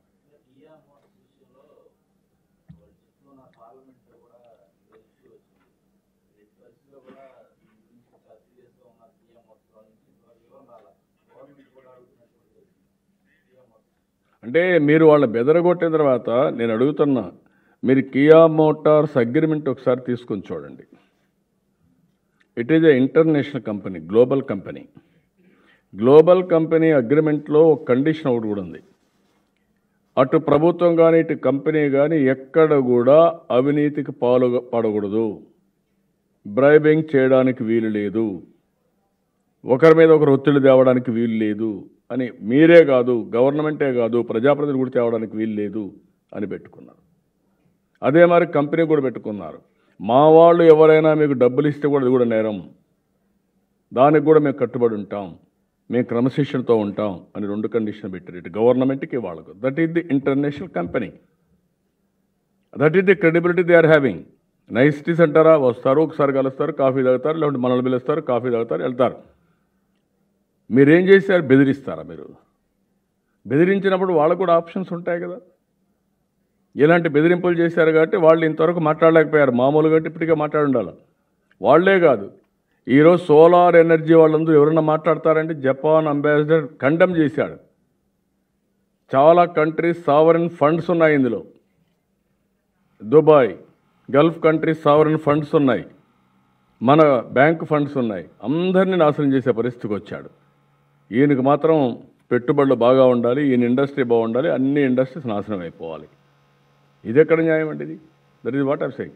అంటే మీరు వాళ్ళ బెదరగొట్టిన తర్వాత నేను అడుగుతున్నా, మీరు కియా మోటార్స్ అగ్రిమెంట్ ఒకసారి తీసుకొని చూడండి. It is a international company, global company. Global company అగ్రిమెంట్లో ఒక కండిషన్ ఒకటి కూడా ఉంది. అటు ప్రభుత్వం కానీ ఇటు కంపెనీ కానీ ఎక్కడ కూడా అవినీతికి పాలు పడకూడదు, బ్రైబింగ్ చేయడానికి వీలు లేదు, ఒకరి మీద ఒకరు ఒత్తిడి తేవడానికి వీలు లేదు అని మీరే కాదు, గవర్నమెంటే కాదు, ప్రజాప్రతినిధులు కూడా తేవడానికి వీలు లేదు అని పెట్టుకున్నారు. అదే మరి కంపెనీ కూడా పెట్టుకున్నారు. మా వాళ్ళు ఎవరైనా మీకు డబ్బులు ఇస్తే కూడా అది కూడా నేరం, దానికి కూడా మేము కట్టుబడి ఉంటాం, మేము క్రమశిక్షణతో ఉంటాం అని రెండు కండిషన్ పెట్టారు ఇటు గవర్నమెంట్కి వాళ్ళకు. That is the international company, that is the credibility they are having. Nineties అంటారా, వస్తారు ఒకసారి కలుస్తారు, కాఫీ తాగుతారు, లేకుంటే మనల్ని పిలుస్తారు, కాఫీ తాగుతారు, వెళ్తారు. మీరేం చేశారు? బెదిరిస్తారా? మీరు బెదిరించినప్పుడు వాళ్ళకు కూడా ఆప్షన్స్ ఉంటాయి కదా. ఇలాంటి బెదిరింపులు చేశారు కాబట్టి వాళ్ళు ఇంతవరకు మాట్లాడలేకపోయారు. మామూలుగా ఇప్పటికే మాట్లాడి ఉండాలి. వాళ్లే కాదు, ఈరోజు సోలార్ ఎనర్జీ వాళ్ళందరూ ఎవరైనా మాట్లాడతారంటే జపాన్ అంబాసిడర్ కండెమ్ చేశాడు. చాలా కంట్రీస్ సావరెన్ ఫండ్స్ ఉన్నాయి ఇందులో. Dubai, Gulf countries sovereign funds ఉన్నాయి, మన బ్యాంక్ ఫండ్స్ ఉన్నాయి. అందరినీ నాశనం చేసే పరిస్థితికి వచ్చాడు. ఈయనకు మాత్రం పెట్టుబడులు బాగా ఉండాలి, ఈయన ఇండస్ట్రీ బాగుండాలి, అన్ని ఇండస్ట్రీస్ నాశనం అయిపోవాలి. ఇది ఎక్కడ న్యాయం అండి? ఇది that is what I'm saying.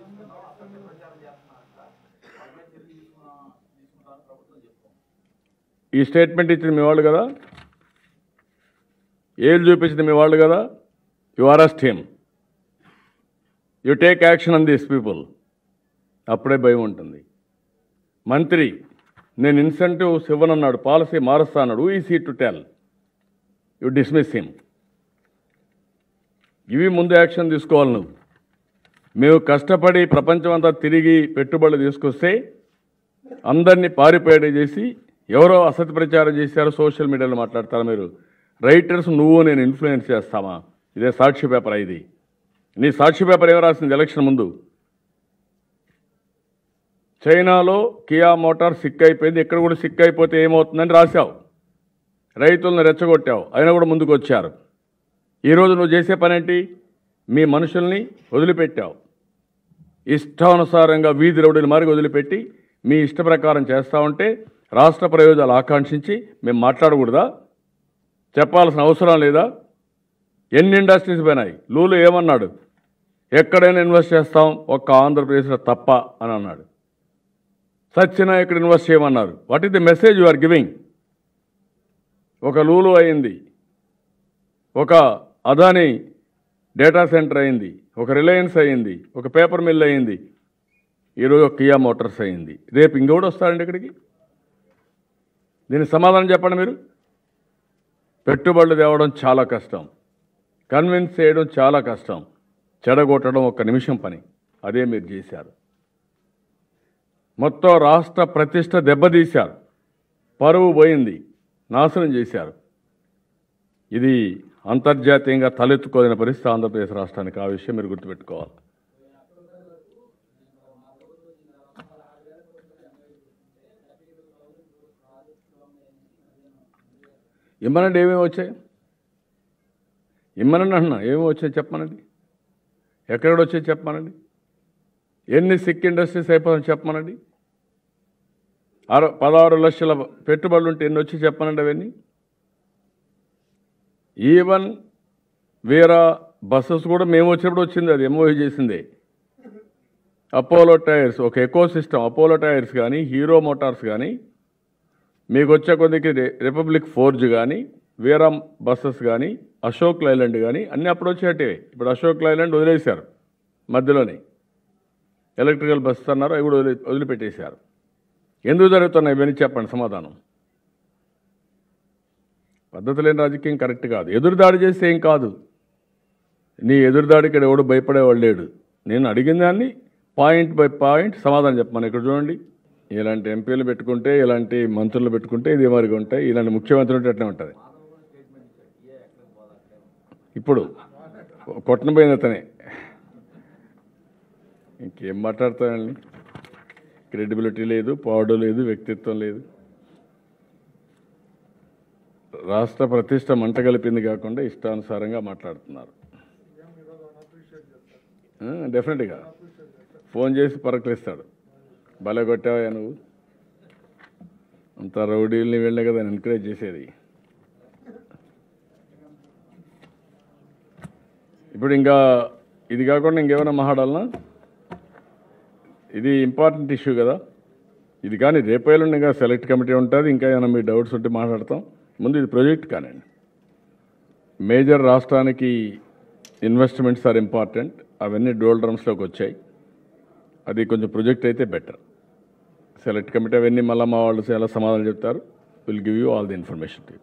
ఈ స్టేట్మెంట్ ఇచ్చింది మీ వాళ్ళు కదా, ఏళ్ళు చూపించింది మీ వాళ్ళు కదా. You arrest him, you take action on these people. అప్పుడే భయం ఉంటుంది. మంత్రి నేను ఇన్సెంటివ్స్ ఇవ్వనన్నాడు, పాలసీ మారుస్తా అన్నాడు. Who is he to tell? You dismiss him. ఇవి ముందు యాక్షన్ తీసుకోవాలి నువ్వు. మేము కష్టపడి ప్రపంచం అంతా తిరిగి పెట్టుబడులు తీసుకొస్తే అందరినీ పారిపోయేట చేసి ఎవరో అసత్య ప్రచారం చేశారో సోషల్ మీడియాలో మాట్లాడతారా మీరు? రైటర్స్ నువ్వు నేను ఇన్ఫ్లుయెన్స్ చేస్తామా? ఇదే సాక్షి పేపర్. ఇది నీ సాక్షి పేపర్ ఏమో రాసింది ఎలక్షన్ ముందు? చైనాలో కియా మోటార్ సిక్ అయిపోయింది, ఇక్కడ కూడా సిక్ అయిపోతే ఏమవుతుందని రాశావు. రైతులను రెచ్చగొట్టావు, అయినా కూడా ముందుకు వచ్చారు. ఈరోజు నువ్వు చేసే పనేంటి? మీ మనుషుల్ని వదిలిపెట్టావు. ఇష్టానుసారంగా వీధి రౌడీలు మారి వదిలిపెట్టి మీ ఇష్ట ప్రకారం చేస్తూ ఉంటే రాష్ట్ర ప్రయోజనాలు ఆకాంక్షించి మేము మాట్లాడకూడదా? చెప్పాల్సిన అవసరం లేదా? ఎన్ని ఇండస్ట్రీస్ పోయినాయి? లూలు ఏమన్నాడు? ఎక్కడైనా ఇన్వెస్ట్ చేస్తాం, ఒక్క ఆంధ్రప్రదేశ్లో తప్ప అని అన్నాడు. సచ్చినా ఇక్కడ ఇన్వెస్ట్ చేయమన్నారు. What is the message you are giving? ఒక లూలు అయింది, ఒక అదాని డేటా సెంటర్ అయింది, ఒక రిలయన్స్ అయింది, ఒక పేపర్ మిల్ అయింది, ఈరోజు ఒక కియా మోటార్స్ అయింది. రేపు ఇంకోటి వస్తారండి ఇక్కడికి. దీనికి సమాధానం చెప్పండి మీరు. పెట్టుబడులు తేవడం చాలా కష్టం, కన్విన్స్ చేయడం చాలా కష్టం, చెడగొట్టడం ఒక్క నిమిషం పని. అదే మీరు చేశారు. మొత్తం రాష్ట్ర ప్రతిష్ట దెబ్బతీశారు, పరువు పోయింది, నాశనం చేశారు. ఇది అంతర్జాతీయంగా తలెత్తుకోలేని పరిస్థితి ఆంధ్రప్రదేశ్ రాష్ట్రానికి. ఆ విషయం మీరు గుర్తుపెట్టుకోవాలి. ఇమ్మనండి, ఏమేమి వచ్చాయి? ఇమ్మనండి అన్నా, ఏమేమి వచ్చాయి చెప్పమనండి. ఎక్కడెక్కడ వచ్చాయి చెప్పమనండి. ఎన్ని సిక్ ఇండస్ట్రీస్ అయిపోతాయి చెప్పమనండి. అర పదహారు లక్షల పెట్టుబడులు ఉంటే ఎన్ని వచ్చి చెప్పమనండి అవన్నీ. ఈవెన్ వేరే బస్సెస్ కూడా మేము వచ్చినప్పుడు వచ్చింది, అది ఎంఓహీ చేసిందే. అపోలో టైర్స్ ఒక ఎకో సిస్టమ్, అపోలో టైర్స్ కానీ, హీరో మోటార్స్ కానీ, మీకు వచ్చే కొద్దికి రిపబ్లిక్ ఫోర్జ్ కానీ, వీరం బస్సెస్ కానీ, అశోక్ లైలాండ్ కానీ అన్నీ అప్పుడు వచ్చేటివి. ఇప్పుడు అశోక్ లైలాండ్ వదిలేశారు మధ్యలోనే, ఎలక్ట్రికల్ బస్సెస్ అన్నారు, అవి కూడా వదిలి వదిలిపెట్టేశారు. ఎందుకు జరుగుతున్నాయి ఇవన్నీ చెప్పండి సమాధానం. పద్ధతి లేని రాజకీయం కరెక్ట్ కాదు. ఎదురుదాడి చేస్తే ఏం కాదు, నీ ఎదురుదాడికి ఎవడు భయపడేవాడు లేడు. నేను అడిగిన దాన్ని పాయింట్ బై పాయింట్ సమాధానం చెప్పమని. ఇక్కడ చూడండి, ఇలాంటి ఎంపీలు పెట్టుకుంటే, ఇలాంటి మంత్రులు పెట్టుకుంటే ఇది మరిగా ఉంటాయి, ఇలాంటి ముఖ్యమంత్రి ఉంటే అట్లే ఉంటుంది. ఇప్పుడు కొట్టన పోయిన అతనే ఇంకేం మాట్లాడతానండి. క్రెడిబిలిటీ లేదు, పాడు లేదు, వ్యక్తిత్వం లేదు. రాష్ట్ర ప్రతిష్ట మంట కలిపింది కాకుండా ఇష్టానుసారంగా మాట్లాడుతున్నారు. డెఫినెట్గా ఫోన్ చేసి పరకలిస్తాడు, భలే కొట్టావా నువ్వు, అంత రౌడీల్ని వెళ్ళే కదా ఎంకరేజ్ చేసేది. ఇప్పుడు ఇంకా ఇది కాకుండా ఇంకేమైనా మాట్లాడాలన్నా, ఇది ఇంపార్టెంట్ ఇష్యూ కదా ఇది. కానీ రేపేళ్ళు ఇంకా సెలెక్ట్ కమిటీ ఉంటుంది, ఇంకా ఏమైనా మీ డౌట్స్ ఉంటే మాట్లాడతాం. ముందు ఇది ప్రాజెక్ట్ కానండి. మేజర్ రాష్ట్రానికి ఇన్వెస్ట్మెంట్స్ ఆర్ ఇంపార్టెంట్, అవన్నీ డోల్ డ్రమ్స్లోకి వచ్చాయి. అది కొంచెం ప్రొజెక్ట్ అయితే బెటర్. సెలెక్ట్ కమిటీ అవన్నీ మళ్ళీ మా వాళ్ళు చాలా సమాధానం చెప్తారు. Will give you all the information to you.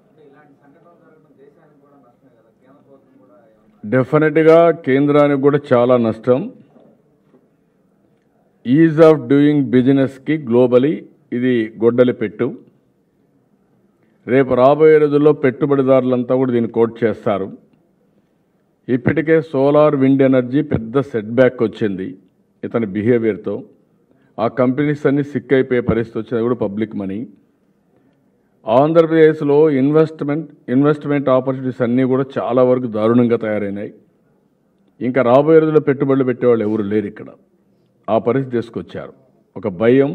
డెఫినెట్గా కేంద్రానికి కూడా చాలా నష్టం. ఈజ్ ఆఫ్ డూయింగ్ బిజినెస్కి గ్లోబలీ ఇది గొడ్డలి పెట్టు. రేపు రాబోయే రోజుల్లో పెట్టుబడిదారులంతా కూడా దీన్ని కోట్ చేస్తారు. ఇప్పటికే సోలార్ విండ్ ఎనర్జీ పెద్ద సెట్ బ్యాక్ వచ్చింది ఇతని బిహేవియర్తో. ఆ కంపెనీస్ అన్నీ సిక్ అయిపోయే పరిస్థితి వచ్చింది, కూడా పబ్లిక్ మనీ. ఆంధ్రప్రదేశ్లో ఇన్వెస్ట్మెంట్ ఇన్వెస్ట్మెంట్ ఆపర్చునిటీస్ అన్నీ కూడా చాలా వరకు దారుణంగా తయారైనాయి. ఇంకా రాబోయే రోజుల్లో పెట్టుబడులు పెట్టేవాళ్ళు ఎవరు లేరు ఇక్కడ. ఆ పరిస్థితి తీసుకొచ్చారు. ఒక భయం,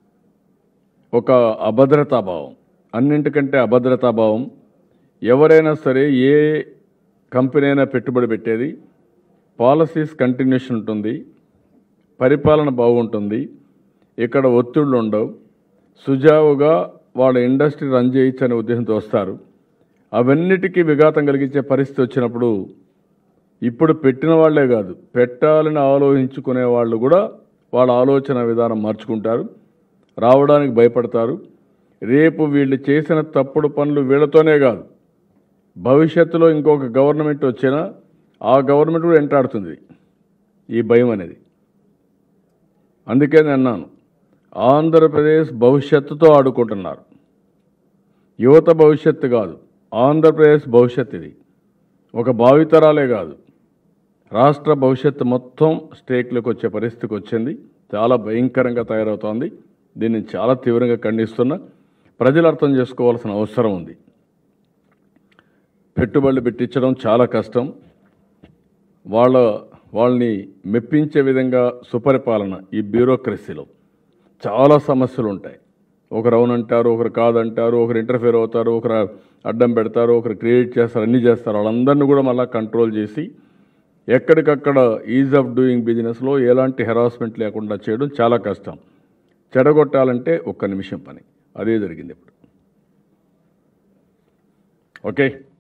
ఒక అభద్రతాభావం, అన్నింటికంటే అభద్రతాభావం. ఎవరైనా సరే ఏ కంపెనీ అయినా పెట్టుబడి పెట్టేది పాలసీస్ కంటిన్యూషన్ ఉంటుంది, పరిపాలన బాగుంటుంది, ఇక్కడ ఒత్తిళ్ళు ఉండవు, సుజావుగా వాళ్ళ ఇండస్ట్రీ రన్ చేయొచ్చు అనే ఉద్దేశంతో వస్తారు. అవన్నిటికీ విఘాతం కలిగించే పరిస్థితి వచ్చినప్పుడు ఇప్పుడు పెట్టిన వాళ్లే కాదు, పెట్టాలని ఆలోచించుకునే వాళ్ళు కూడా వాళ్ళ ఆలోచన విధానం మార్చుకుంటారు, రావడానికి భయపడతారు. రేపు వీళ్ళు చేసిన తప్పుడు పనులు వీళ్ళతోనే కాదు, భవిష్యత్తులో ఇంకొక గవర్నమెంట్ వచ్చినా ఆ గవర్నమెంట్ కూడా వెంటాడుతుంది ఈ భయం అనేది. అందుకే నేను అన్నాను, ఆంధ్రప్రదేశ్ భవిష్యత్తుతో ఆడుకుంటున్నారు. యువత భవిష్యత్తు కాదు, ఆంధ్రప్రదేశ్ భవిష్యత్తు. ఇది ఒక భావితరాలే కాదు, రాష్ట్ర భవిష్యత్తు మొత్తం స్టేక్లోకి వచ్చే పరిస్థితికి వచ్చింది. చాలా భయంకరంగా తయారవుతోంది. దీన్ని చాలా తీవ్రంగా ఖండిస్తున్నా. ప్రజలు అర్థం చేసుకోవాల్సిన అవసరం ఉంది. పెట్టుబడులు పెట్టించడం చాలా కష్టం. వాళ్ళ వాళ్ళని మెప్పించే విధంగా సుపరిపాలన, ఈ బ్యూరోక్రసీలో చాలా సమస్యలు ఉంటాయి. ఒకరు అవునంటారు, ఒకరు కాదంటారు, ఒకరు ఇంటర్ఫేర్ అవుతారు, ఒకరు అడ్డం పెడతారు, ఒకరు క్రియేట్ చేస్తారు, అన్నీ చేస్తారు. వాళ్ళందరినీ కూడా మళ్ళీ కంట్రోల్ చేసి ఎక్కడికక్కడ ఈజ్ ఆఫ్ డూయింగ్ బిజినెస్లో ఎలాంటి హెరాస్మెంట్ లేకుండా చేయడం చాలా కష్టం. చెడగొట్టాలంటే ఒక్క నిమిషం పని. అదే జరిగింది ఇప్పుడు. ఓకే.